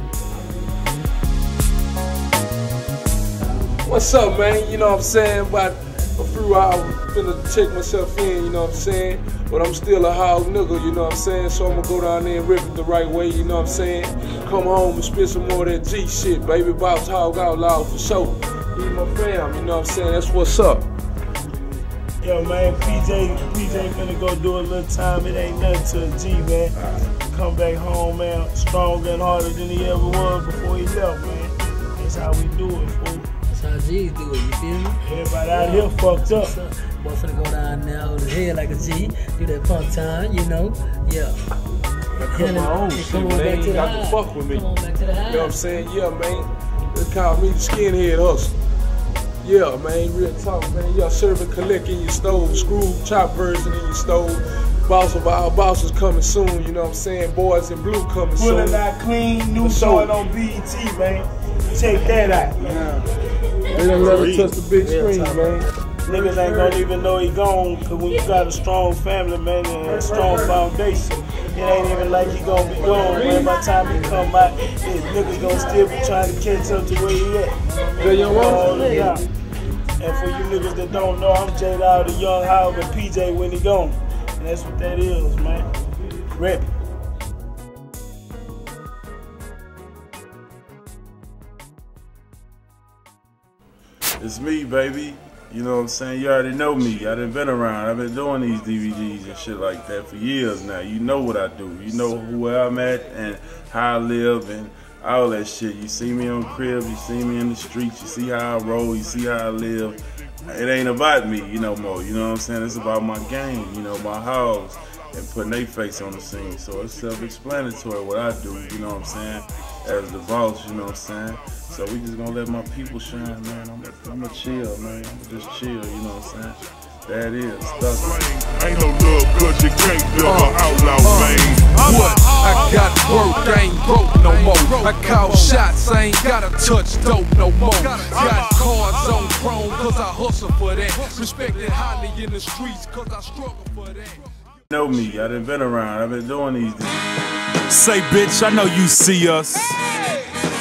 What's up, man? You know what I'm saying? About a few hours, finna check myself in, you know what I'm saying? But I'm still a hog nigga, you know what I'm saying? So I'm gonna go down there and rip it the right way, you know what I'm saying? Come home and spit some more of that G shit, baby. Boss Hogg Outlawz for sure. Be my fam, you know what I'm saying? That's what's up. Yo, man, P J, P J finna go do a little time. It ain't nothing to a G, man. Come back home, man, stronger and harder than he ever was before he left, man. That's how we do it, fool. That's how G's do it, you feel me? Everybody out here fucked up. Boy finna go down there, hold his head like a G, do that punk time, you know? Yeah. I cut my own shit, man. You got to fuck with me. Come on back to the house. You know what I'm saying? Yeah, man. They call me the skinhead hustler. Yeah, man, real talk, man. Yeah, serving collect in your stove, screw chop version in your stove. Boss of our bosses coming soon, you know what I'm saying? Boys in blue coming soon. Pulling out clean, new joint on B E T, man. Check that out. Yeah. They done let her touch the big screen, man. Niggas ain't gonna even know he gone, cause when you got a strong family, man, and a strong foundation, it ain't even like he gonna be gone, man. By the time he come out, his niggas gonna still be trying to catch up to where he at. There you are. Yeah. And for you niggas that don't know, I'm J-Dawg, the Young Hog, and P J when he gone. And that's what that is, man. Rep. It's me, baby. You know what I'm saying? You already know me. I done been around. I've been doing these D V Ds and shit like that for years now. You know what I do. You know where I'm at and how I live and all that shit. You see me on crib, you see me in the streets, you see how I roll, you see how I live. It ain't about me, you know, more. You know what I'm saying? It's about my game, you know, my hogs, and putting their face on the scene. So it's self-explanatory what I do, you know what I'm saying? As the boss, you know what I'm saying? So we just gonna let my people shine, man. I'm gonna chill, man. I'm just chill, you know what I'm saying? That is stuff. Ain't no love cause you can't love uh, an outlaw, uh, man. What? I got work, I ain't broke no more. I call shots, I ain't gotta touch dope no more. Got cards on chrome cause I hustle for that. Respected highly in the streets cause I struggle for that. You know me, I done been around, I've been doing these things. Say bitch, I know you see us.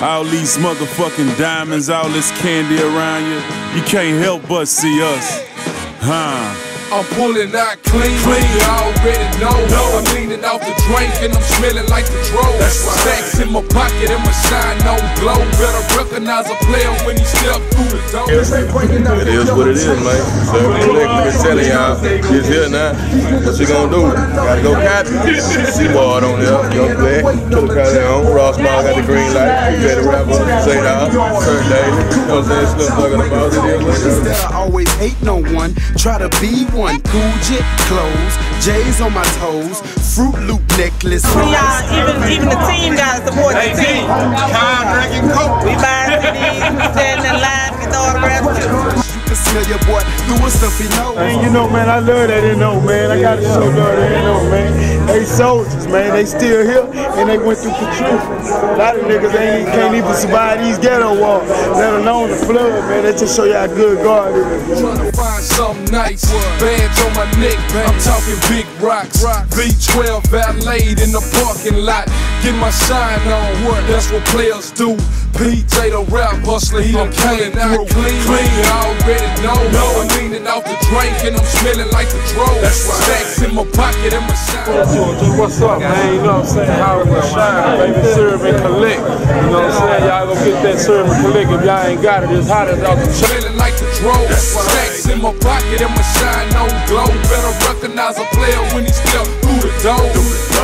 All these motherfucking diamonds, all this candy around you, you can't help but see us, huh? I'm pulling out clean, clean, you already know. I'm leaning off the drink and I'm smelling like the drove. Stacks in my pocket and my shine on glow. Better recognize a player when he step through the door. It is what it is, man. So I'm telling y'all, she's here now. What she gonna do? Gotta go cotton. ChrisWard on there, young black, Killa Kyleon, Ross Hogg got the green light. You better wrap up, J-Dawg, Kurt Daly. You know what I'm saying? Slim talking about it. Instead of always hate no one, try to be one. Cool jet clothes, J's on my toes, Fruit Loop necklace. We are, even, even the team got to support the team. Car drinking coke. We buy C Ds, we stand in line, we throw autographs too. You can smell your boy doing stuff he knows. And you know, man, I love that they know, man. I gotta show love that they know, man. They soldiers, man. They still here, and they went through Katrina. A lot of niggas ain't, can't even survive these ghetto walls, let alone the flood, man. That just show you how good God is. Trying to find something nice, bands on my neck, I'm talking big rocks. V twelve valeted in the parking lot, get my shine on, that's what players do. P J the rap hustler, he done came out clean, clean, you already know. I'm leaning off the drink and I'm smelling like the drove. Stacks in my pocket and my shine. What's up, man? You know what I'm saying? How we shine, baby, serve and collect. You know what I'm saying? Y'all gonna get that serve and collect if y'all ain't got it. It's hot as out the smelling like the drove. Stacks in my pocket and my shine on glow. Better recognize a player when he step through the door.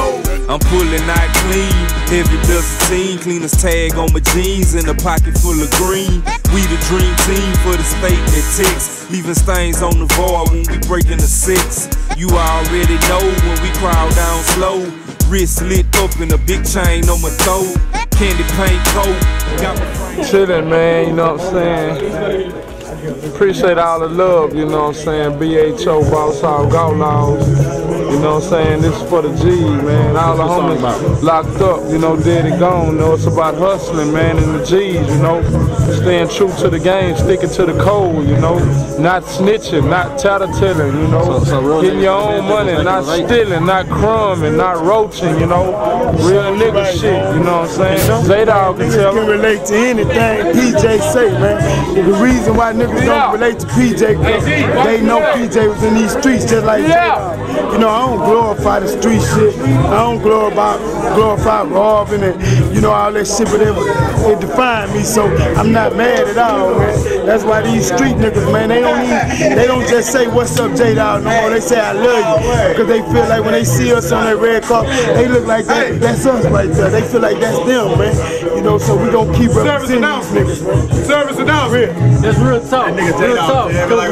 I'm pulling out clean, heavy dust team, cleanest tag on my jeans, in a pocket full of green. We the dream team for the state that ticks, leaving stains on the void when we breaking the six. You already know when we crowd down slow, wrist lit up in a big chain on my throat, candy paint coat. Chillin', man, you know what I'm saying? Appreciate all the love, you know what I'm saying? B H O, Boss Hogg Outlawz, you know what I'm saying? This is for the G, man. All the homies locked up, you know, dead and gone. You know, it's about hustling, man, and the G's, you know. Staying true to the game, sticking to the code, you know. Not snitching, not tattletelling, you know. So, so getting your own money, not stealing, not crumbing, not roaching, you know. Real nigga shit, you know what I'm saying? J-Dawg can tell can relate to anything P J say, man. The reason why niggas don't relate to P J, cause they know P J was in these streets just like J-Dawg. You know, I don't glorify the street shit. I don't glorify, glorify robbing and, you know, all that shit, but it, it defined me, so I'm not mad at all, man. That's why these street niggas, man, they don't even, they don't just say, what's up, J-Dawg, no more. They say, I love you. Because they feel like when they see us on that red car, they look like that, that's us right there. They feel like that's them, man. You know, so we gonna keep representing these niggas, man. Service announcement. That's real talk. Real talk.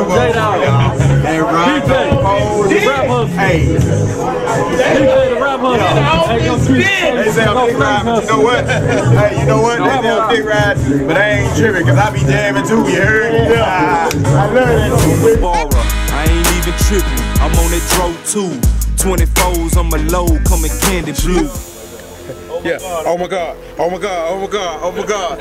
J-Dawg. P J, the rap hustle. Hey. P J, the rap hustle. Hey, go three. They say I'm big ride, but you know what? Hey, you know what? They say I'm big ride, but I ain't tripping, cause I be jamming too, you heard? Yeah. I love that. Borrow, I ain't even tripping. I'm on that dro too. twenty-fours on my low, coming candy blue. Yeah. Oh my God. Oh my God. Oh my God. Oh my God.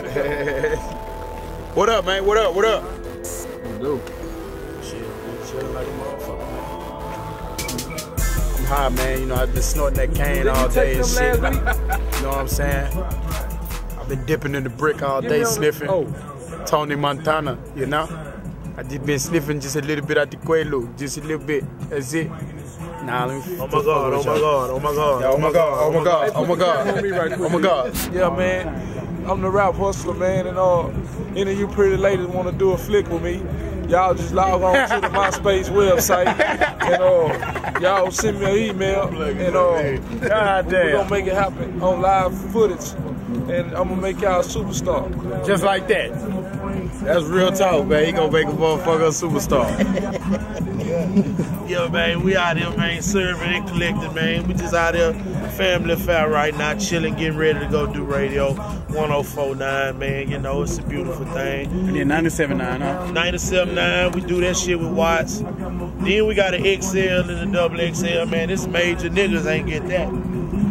What up, man? What up? What up? Dude. Shit, chilling like a motherfucker, man. I'm high, man. You know, I've been snorting that cane all day and shit. You know what I'm saying? I've been dipping in the brick all day, sniffing. Tony Montana, you know? I just been sniffing just a little bit at the Quelo, just a little bit. That's it. Nah, let me. Oh my God! Oh my God! Oh my God! Oh my God! Oh my God! Oh my God! Oh my God! Yeah, man. I'm the rap hustler, man, and uh, any of you pretty ladies want to do a flick with me, y'all just log on to the MySpace website and uh, y'all send me an email and uh, God damn. we're gonna make it happen on live footage, and I'm gonna make y'all a superstar. Just like that. That's real talk, man. He gonna make a motherfucker a superstar. Yeah, man, we out here, man, serving and collecting, man. We just out here, family affair right now, chilling, getting ready to go do radio. one oh four point nine, man, you know, it's a beautiful thing. And then ninety-seven point nine, huh? ninety-seven point nine, we do that shit with Watts. Then we got an X L and a double X L, man. This major niggas ain't get that.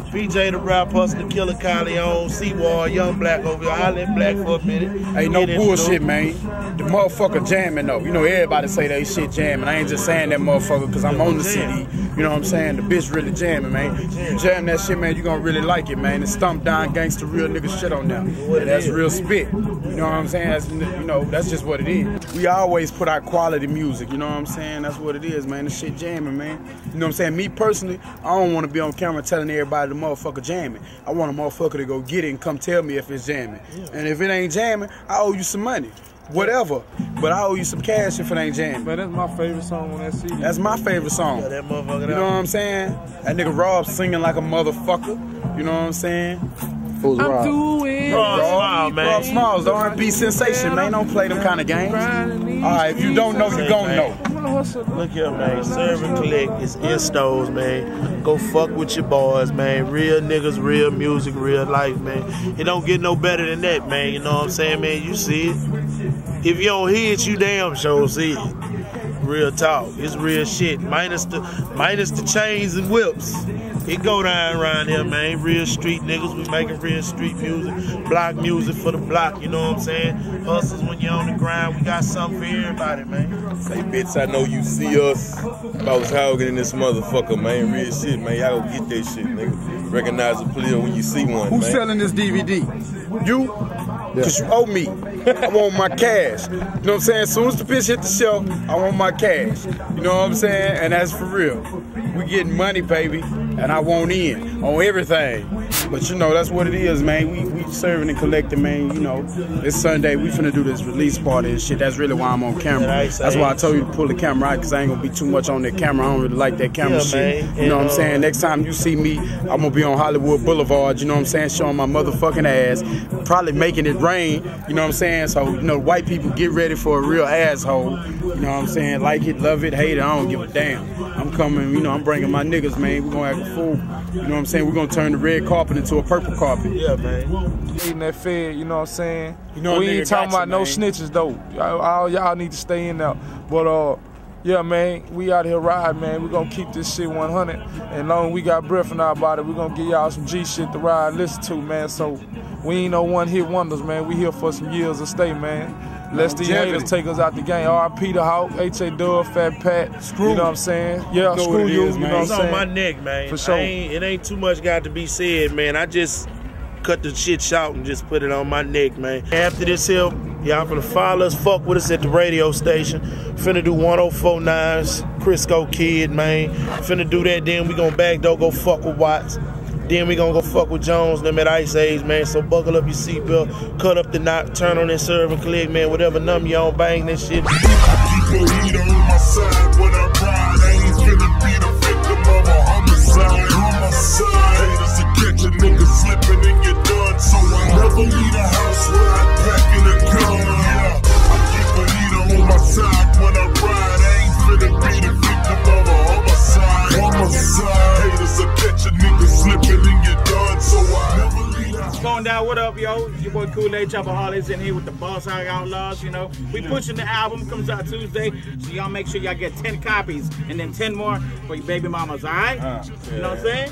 P J the rap hustler, Killa Kyleon, ChrisWard, Young Black over here. I let Black for a minute. Hey, no bullshit, man. The motherfucker jamming though. You know, everybody say they shit jamming. I ain't just saying that motherfucker because I'm on the C D. You know what I'm saying? The bitch really jamming, man. You jam that shit, man, you gonna really like it, man. It's stomp down gangster real nigga shit on there. Yeah, that's real spit. You know what I'm saying? That's, you know, that's just what it is. We always put out quality music, you know what I'm saying? That's what it is, man. The shit jamming, man. You know what I'm saying? Me personally, I don't want to be on camera telling everybody the motherfucker jamming. I want a motherfucker to go get it and come tell me if it's jamming. And if it ain't jamming, I owe you some money. Whatever, but I owe you some cash if it ain't jamming. Man, that's my favorite song on that C D. That's my favorite song. Yeah, that motherfucker. You know what I'm saying? That nigga Rob singing like a motherfucker. You know what I'm saying? Who's I'm Rob? doing Rob Small, man. Rob Smalls, the R and B sensation, man. Don't play them kind of games. All right, if you don't know, you gon' know. Look here, man. Serve and collect is in stores, man. Go fuck with your boys, man. Real niggas, real music, real life, man. It don't get no better than that, man. You know what I'm saying, man? You see it. If you don't hear it, you damn sure see it. Real talk. It's real shit. Minus the minus the chains and whips. It go down around here, man. Real street niggas. We making real street music. Block music for the block, you know what I'm saying? Hustles when you're on the grind. We got something for everybody, man. Say, bitch, I know you see us. Boss Hogg in this motherfucker, man. Real shit, man. Y'all go get that shit, nigga. Recognize a player when you see one, Who's man. selling this D V D? You? Cause you owe me. I want my cash. You know what I'm saying? As soon as the bitch hit the shelf, I want my cash. You know what I'm saying? And that's for real. We getting money, baby, and I want in on everything. But you know, that's what it is, man. We we serving and collecting, man. You know, this Sunday we finna do this release party and shit. That's really why I'm on camera. That's why I told you to pull the camera out, because I ain't gonna be too much on that camera. I don't really like that camera Yeah, shit. man. You know what I'm And, uh, saying? Next time you see me, I'm gonna be on Hollywood Boulevard, you know what I'm saying? Showing my motherfucking ass. Probably making it rain, you know what I'm saying? So, you know, white people get ready for a real asshole. You know what I'm saying? Like it, love it, hate it, I don't give a damn. I'm coming, you know, I'm bringing my niggas, man. We're gonna act a fool. You know what I'm saying? We're gonna turn the red carpet into a purple carpet. Yeah, man. Eating that fed, you know what I'm saying? You know, we a ain't nigga talking got you, about no man. snitches though. Y'all, all y'all need to stay in there. But uh, yeah, man, we out here riding, man. We gonna keep this shit one hundred. And long as we got breath in our body, we gonna give y'all some G shit to ride and listen to, man. So we ain't no one hit wonders, man. We here for some years to stay, man. Lest these haters take us out the game. R I P the Hawk, H A Dub, Fat Pat. Screw. You know what I'm saying? Yeah, know screw what it you. is, You man. know what It's I'm on saying? my neck, man. For sure. I ain't, it ain't too much got to be said, man. I just cut the shit short and just put it on my neck, man. After this here, y'all finna follow us, fuck with us at the radio station. Finna do one oh four nine's Crisco Kid, man. Finna do that, then we gonna back door, go fuck with Watts. Then we gonna go fuck with Jones, them at Ice Age, man. So buckle up your seatbelt, cut up the knot, turn on that serve and collect, man. Whatever number you on, bang that shit. I keep a heater on my side when I ride. I ain't finna be the victim of a homicide. Homicide. Haters to catch a nigga slipping and you're done. So I never leave the house without packing a gun. Yeah. I keep a heater on my side when I ride. I ain't finna be the victim of a homicide. Homicide. Haters to catch a nigga slipping and you're done. So I never leave the house. What's going down? What up, yo? It's your boy Kool-Aid Chopper Harley's in here with the Boss Hogg Outlawz, you know. We pushing the album, comes out Tuesday, so y'all make sure y'all get ten copies and then ten more for your baby mamas, all right? Uh, yeah. You know what I'm saying?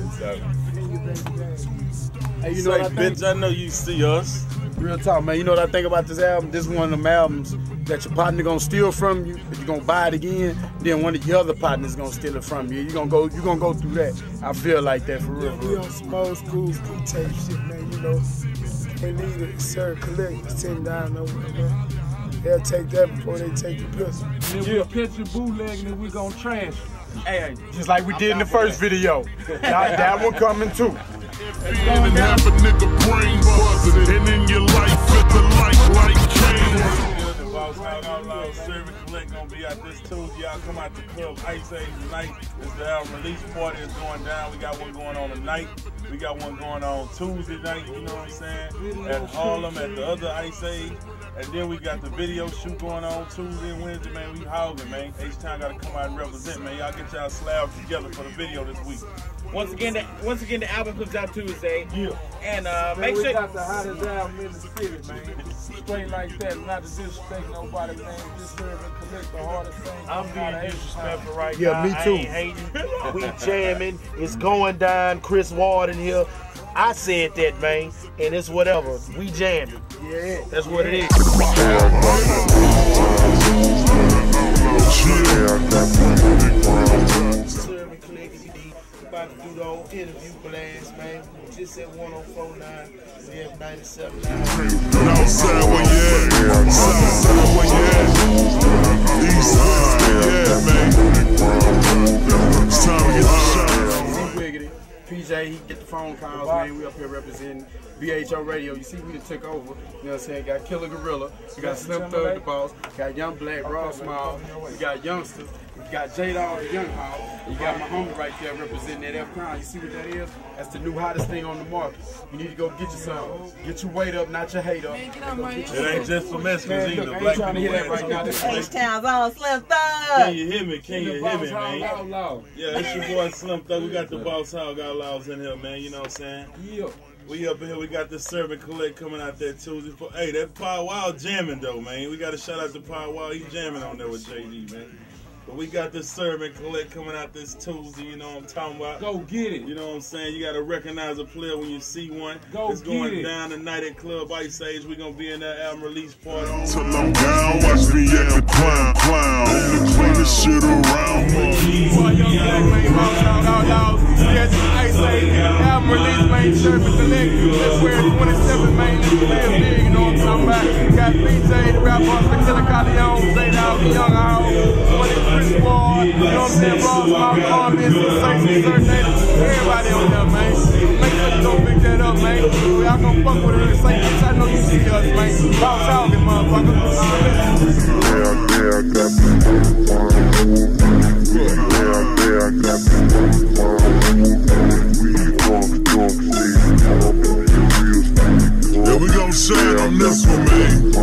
Hey, you know what I think? Bitch, I know you see us. Real talk, man. You know what I think about this album? This is one of them albums that your partner gonna steal from you, but you're gonna buy it again. Then one of your other partners gonna steal it from you. You gonna go, you gonna go through that. I feel like that for real. Yeah, we on some old school school tape shit, man. You know, they need it. Sir, collect, sitting down over there. They'll take that before they take the pistol. And then we'll catch your bootleg and we gonna trash. Hey, just like we did in the first video. that, that one coming too. And half a nigga brain buzzing, and in your life it's a light like cane. The Boss Hogg Outlawz Serving Collect gonna be out this Tuesday. Y'all come out to Club Ice Age tonight. It's the album release party is going down. We got one going on tonight. We got one going on Tuesday night, you know what I'm saying? At Harlem, at the other Ice Age. And then we got the video shoot going on Tuesday and Wednesday, man. We hogging, man. H-Town gotta come out and represent, man. Y'all get y'all slabs together for the video this week. Once again, the, once again, the album comes out Tuesday. Yeah. And uh, man, make we sure. We got the hottest album in the city, man. Straight like that, not to disrespect nobody, man. Just serve and collect the hardest thing. I'm being disrespectful right yeah, now. Yeah, me too. I ain't hating. We jamming. It's going down. ChrisWard in here. I said that, man, and it's whatever. We jamming. Yeah, that's what yeah. it is. Serving collectively, about to do the whole interview blast, man. Just at one oh four nine, we have ninety-seven nine. Northside where you at? Southside where you at? Eastside where you at, man? It's time to get the shot. Wiggity. P J, he get the phone calls, man. We up here representing B H O Radio. You see, we done took over. You know what I'm saying? Got Killa Kyleon. We got Slim Thug, the boss. Got Young Black, Raw Small. We got Youngster. We got J-Dawg, the Young Hog. You got my homie right there representing that F-Crown. You see what that is? That's the new hottest thing on the market. You need to go get you some. Get your weight up, not your hate up. It ain't just for Mexicans either. Black people hear that right now. H-Town's on Slim Thug. Can you hear me? Can you hear me, man? Outlaw. Yeah, it's your boy Slim Thug. We got the Boss Hogg Outlawz in here, man. You know what I'm saying? Yeah. We up here, we got the Serve and Collect coming out there Tuesday. For, hey, that Power Wild jamming though, man. We got to shout out to Power Wild. He jamming on there with J D, man. But we got the Serve and Collect coming out this Tuesday, you know what I'm talking about. Go get it. You know what I'm saying? You got to recognize a player when you see one. Go it's get going it. down tonight at Club Ice Age. We're going to be in that album release party. Till I'm down, watch me at the clown, clown. Clean the shit around me. Boy, Young Black, man, Boss Hogg Outlawz. Yes, Ice Age, album release, man, Serve and Collect. February twenty-seventh, man, this is real big, you know what I'm talking about. Got P J, the rap monster, Killa Kyleon, J-Dawg, the Young Hog, ChrisWard, you know what I'm saying, Boss Hogg, Armin, Sensation, Surnation, everybody on there, man. Make sure you don't pick that up, man. Y'all gonna fuck with it and say, bitch, I know you see us, man. Boss Hogg, motherfucker. Yeah, yeah, I got me. Yeah, yeah, I got yeah, we gon' shine on this one, man.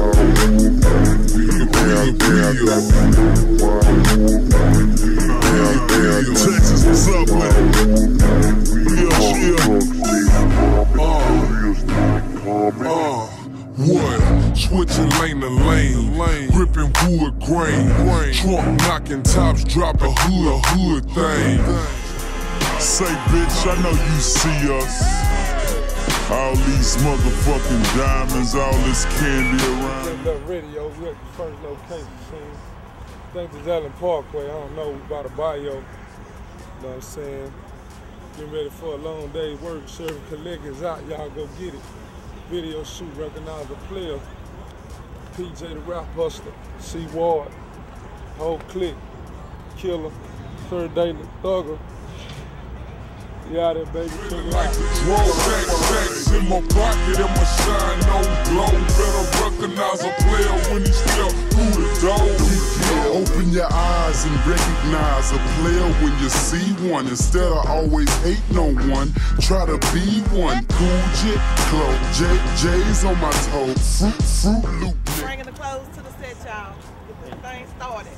Texas, what's up, man? Yeah, yeah. Uh, uh, what? Switching lane to lane, lane. Gripping wood grain, grain. Trunk knocking tops, dropping hood, hood thing. Say, bitch, I know you see us. All these motherfucking diamonds, all this candy around. That radio, we at the first location. I think it's Allen Parkway. I don't know. We bought a bio. You know what I'm saying? Getting ready for a long day's work. Serve and Collect is out. Y'all go get it. Video shoot, recognize the player. P J the Rap Hustler, ChrisWard, whole clique, Killa, Third Day Thugger. You out there, baby, check it out. Roll racks, racks in my pocket and my shine on glow. Better recognize a player when he step through the door. Open your eyes and recognize a player when you see one. Instead of always hating on one, try to be one. Cool J, Clo, J, J's on my toe. Fruit, Fruit Loop. Bringing the clothes to the set, y'all. Get this thing started.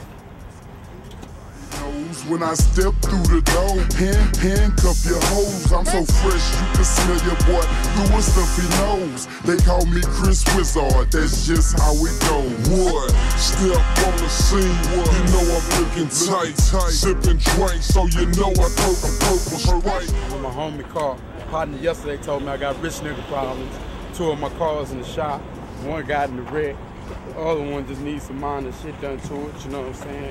When I step through the door, hand, handcuff your hoes. I'm so fresh, you can smell your boy through a stuffy nose. They call me ChrisWard, that's just how we go. What? Step on the scene, what? You know I'm looking tight, tight. Sipping drinks, so you know I purple, purple strike. My homie car partner yesterday told me I got rich nigga problems. Two of my cars in the shop. One got in the wreck. The other one just needs some minor shit done to it, you know what I'm saying?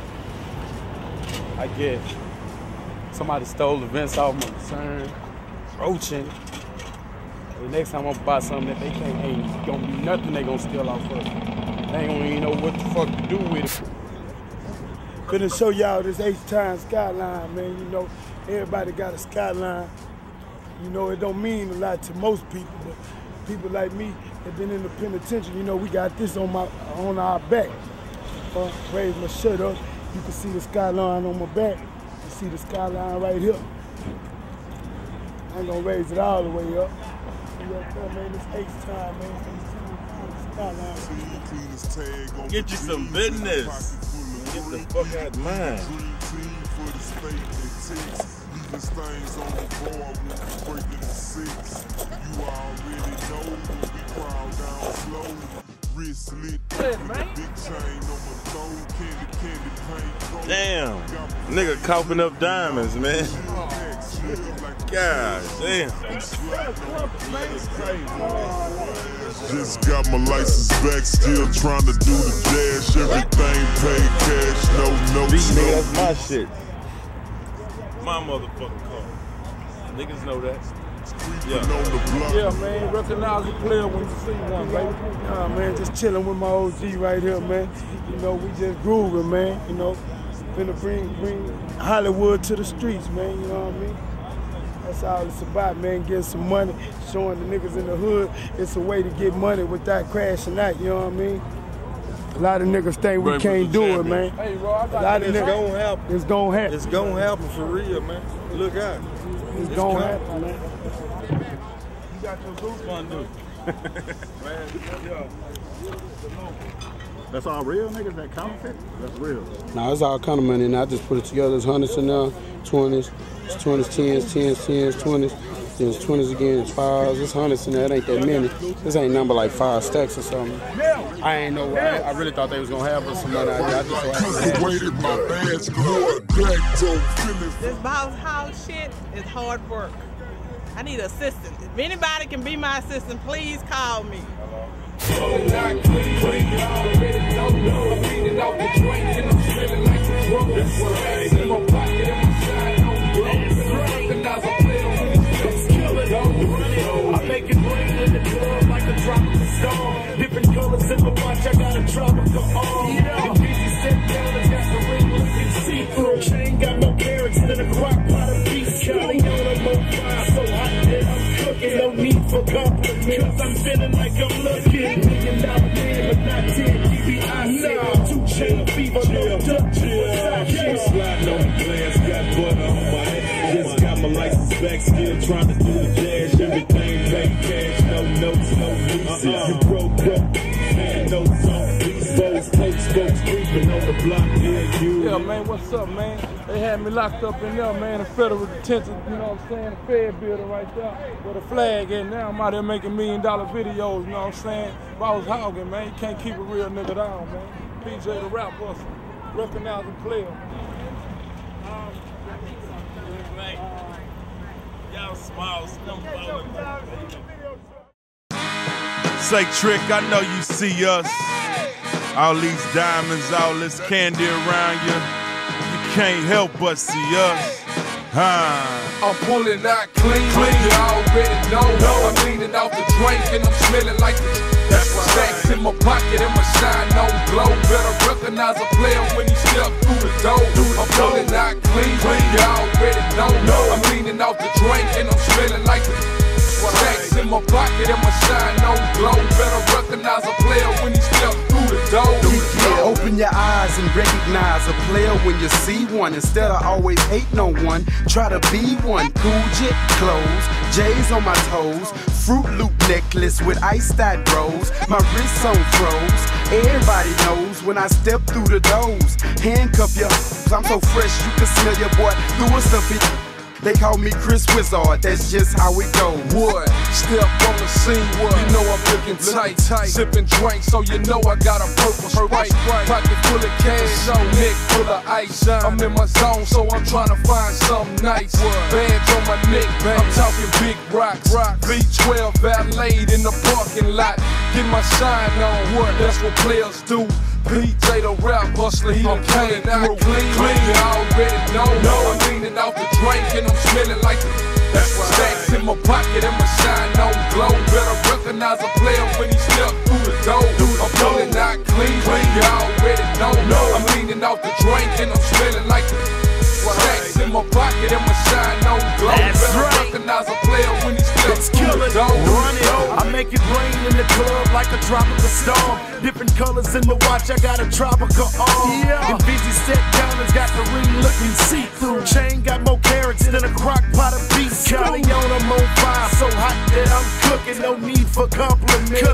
I guess somebody stole the vents off my concern, roaching. The next time I'm buy something that they think ain't gonna be nothing they gonna steal off of. They ain't gonna even know what the fuck to do with it. Gonna show y'all this H-Town skyline, man. You know, everybody got a skyline. You know, it don't mean a lot to most people, but people like me have been in the penitentiary. You know, we got this on my on our back. Uh, raise my shirt up. You can see the skyline on my back. You see the skyline right here. I ain't gonna raise it all the way up. You know, man, it's H-Town, man. H-Town. Get you some business. Get the fuck out of mine. Leaving stains on the board when we breaking the six. You already know when we crowd down slow. Wrist lit, big chain on my throat. Candy, candy, paint. Damn. Nigga coughing up diamonds, man. God damn. Just got my license back, still trying to do the dash. Everything paid cash, no notes, no. That's my shit. My motherfucking car. Niggas know that. Yeah. Yeah, man, recognize the player when you see one, baby. Nah, man, just chilling with my O G right here, man. You know, we just grooving, man. You know, finna bring bring Hollywood to the streets, man. You know what I mean? That's all it's about, man. Getting some money, showing the niggas in the hood it's a way to get money without crashing out. You know what I mean? A lot of niggas think we can't do it, man. Hey, bro, I got a lot of it's niggas. gonna happen. It's gonna happen. It's gonna happen for real, man. Look out. It's, it's gonna happen, man. You got your boots on, dude. Man, yeah. That's all real, niggas? That counterfeit? That's real. Nah, it's all kind of money, and I just put it together. It's hundreds in there, twenties, it's twenties, tens, tens, tens, twenties. Then it's twenties again, it's fives, it's hundreds in there. It ain't that many. This ain't number like five stacks or something. I ain't know. I, I really thought they was gonna have us some money out there. I just This Boss Hogg shit is hard work. I need an assistant. If anybody can be my assistant, please call me. I make it rain in the club like a tropical storm. Different colors in the watch, I got a tropical arm. The busy set down, it's got the ring looking see-through. Chain got more carrots than a crock pot of beef. Kyleon, I'm on fire, so hot that I'm cooking. No need for compliments, cause I'm feeling like I'm looking. Million dollar man, but not ten G B I. Nah, two chain fever, no Dutch. Sliding on the glass, got butter on my head. Just got my license back, still trying to do the dash. Everything paid cash, no notes, no leases. You broke, broke, man, notes on these folks, folks, folks creeping on the block, yeah, you. Yeah, man, what's up, man? They had me locked up in there, man, in federal detention, you know what I'm saying? The Fed building right there with a flag in there. I'm out there making million dollar videos, you know what I'm saying? Boss Hogg, man, you can't keep a real nigga down, man. P J the rap buster, recognize the player. Um, Y'all small, Say, Trick, I know you see us. All these diamonds, all this candy around you. You can't help but see us. Huh. I'm pulling out clean, clean. You already know. I'm leaning off the drink and I'm smelling like the. That's right. Stacks in my pocket and my shine on glow. Better recognize a player when he step through the door. I'm pulling out clean, clean. You already know. I'm leaning off the drink and I'm smelling like the. Stacks in my pocket and my shine on glow. Better recognize a player when he step through the door. Yeah, open your eyes and recognize a player when you see one. Instead of always hating on one, try to be one. Cool jet clothes, J's on my toes, Fruit Loop necklace with iced out bros. My wrist on froze. Everybody knows when I step through the doors. Handcuff your, I'm so fresh you can smell your boy through a stuffy. They call me ChrisWard, that's just how it goes. Wood, step on the scene, Wood. You know I'm looking tight, tight. Sipping drink, so you know I got a purple Sprite. Pocket full of cash, neck full of ice. I'm in my zone, so I'm trying to find something nice. Bands on my neck, I'm talking big rocks. V twelve valeted in the parking lot. Get my shine on, what? That's what players do. P J the rap hustler, he done came through clean, clean. You already know, I'm leaning off the drink and I'm smelling like the. That's right. Stacks in my pocket and my shine on glow. Better recognize a player when he step through the door. I'm pulling out clean, clean. You already know, I'm leaning off the drink and I'm smelling like the. Stacks in my pocket and my shine on glow. Better right. recognize a player when he step through the door. Run it. I make it rain in the club like a tropical storm. Different colors in the watch, I got a tropical arm. Yeah. And busy set counters got the ring looking see-through. Chain got more carrots than a crock pot of beef. Kyleon, I'm on fire, so hot that I'm cooking. No need for compliments, cause I'm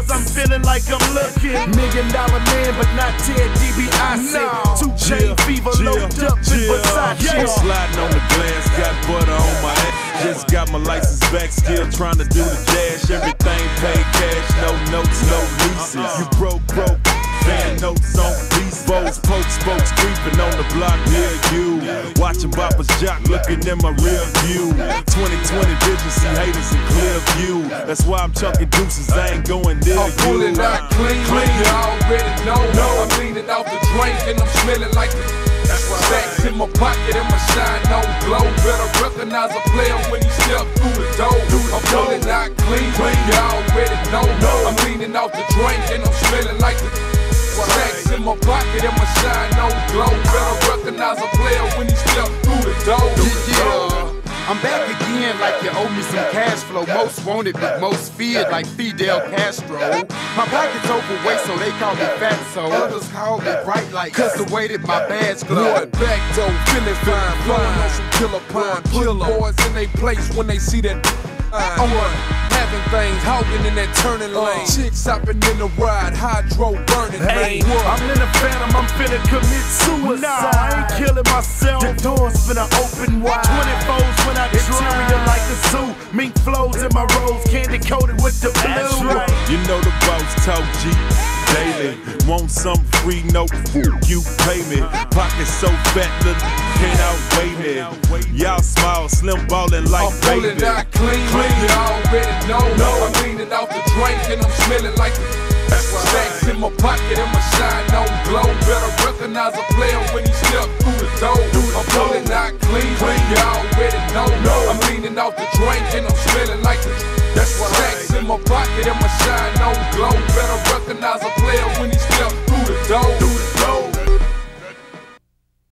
feeling like I'm looking. Million dollar man, but not Ted DiBiase. No. Two chain fever, loaded up in Versace. Yeah. Sliding on the glass, got butter on my ass. Just got my license back, still trying to do the dash. Everything paid cash, no notes, no leases. You broke, broke, fan notes on these foes. Poke spokes creeping on the block near you. Watching Papa's jock, looking in my rear view. twenty twenty vision, see haters in clear view. That's why I'm chucking deuces, I ain't going near you. I'm pulling out clean, clean, you already know. No. I'm leaning off the drink and I'm smelling like the stacks in my pocket and my shine on glow. Better recognize a player when he step through the door. I'm pulling out clean, clean, you already know. No. I'm leaning off the drink and I'm smelling like the stacks in my pocket and my shine on glow. Better recognize a player when he step through the door. Yeah, I'm back again like you owe me some cash flow. Most wanted, but most feared like Fidel Castro. My pocket's overweight, so they call me fatso. Others call me bright light, cause the way that my badge glow. What back though, feeling fine, blowing on some killer pine. Put boys in they place when they see that I'm having things, hogging in that turning lane. Chicks hopping in the ride, hydro burning. Hey, I'm in a phantom, I'm finna commit suicide. Nah, I ain't killing myself. The doors finna open wide. twenty-fours when I interior like a zoo. Mink flows in my rose, candy coated with the blue. Right. You know the boss talk G daily. Want some free, no you pay me. Pocket so fat, little can't outweigh me. Y'all small, slim ballin' like I'm pulling baby. out clean, clean, you already know. No. I'm leaning off the drink and I'm smelling like the stacks in my pocket and my shine on glow. Better recognize a player when he step through the door. I'm pulling out clean, clean, you already know. No. I'm leaning off the drink and I'm smelling like the stacks in my pocket and my shine on glow. Better recognize a player when he step through the door.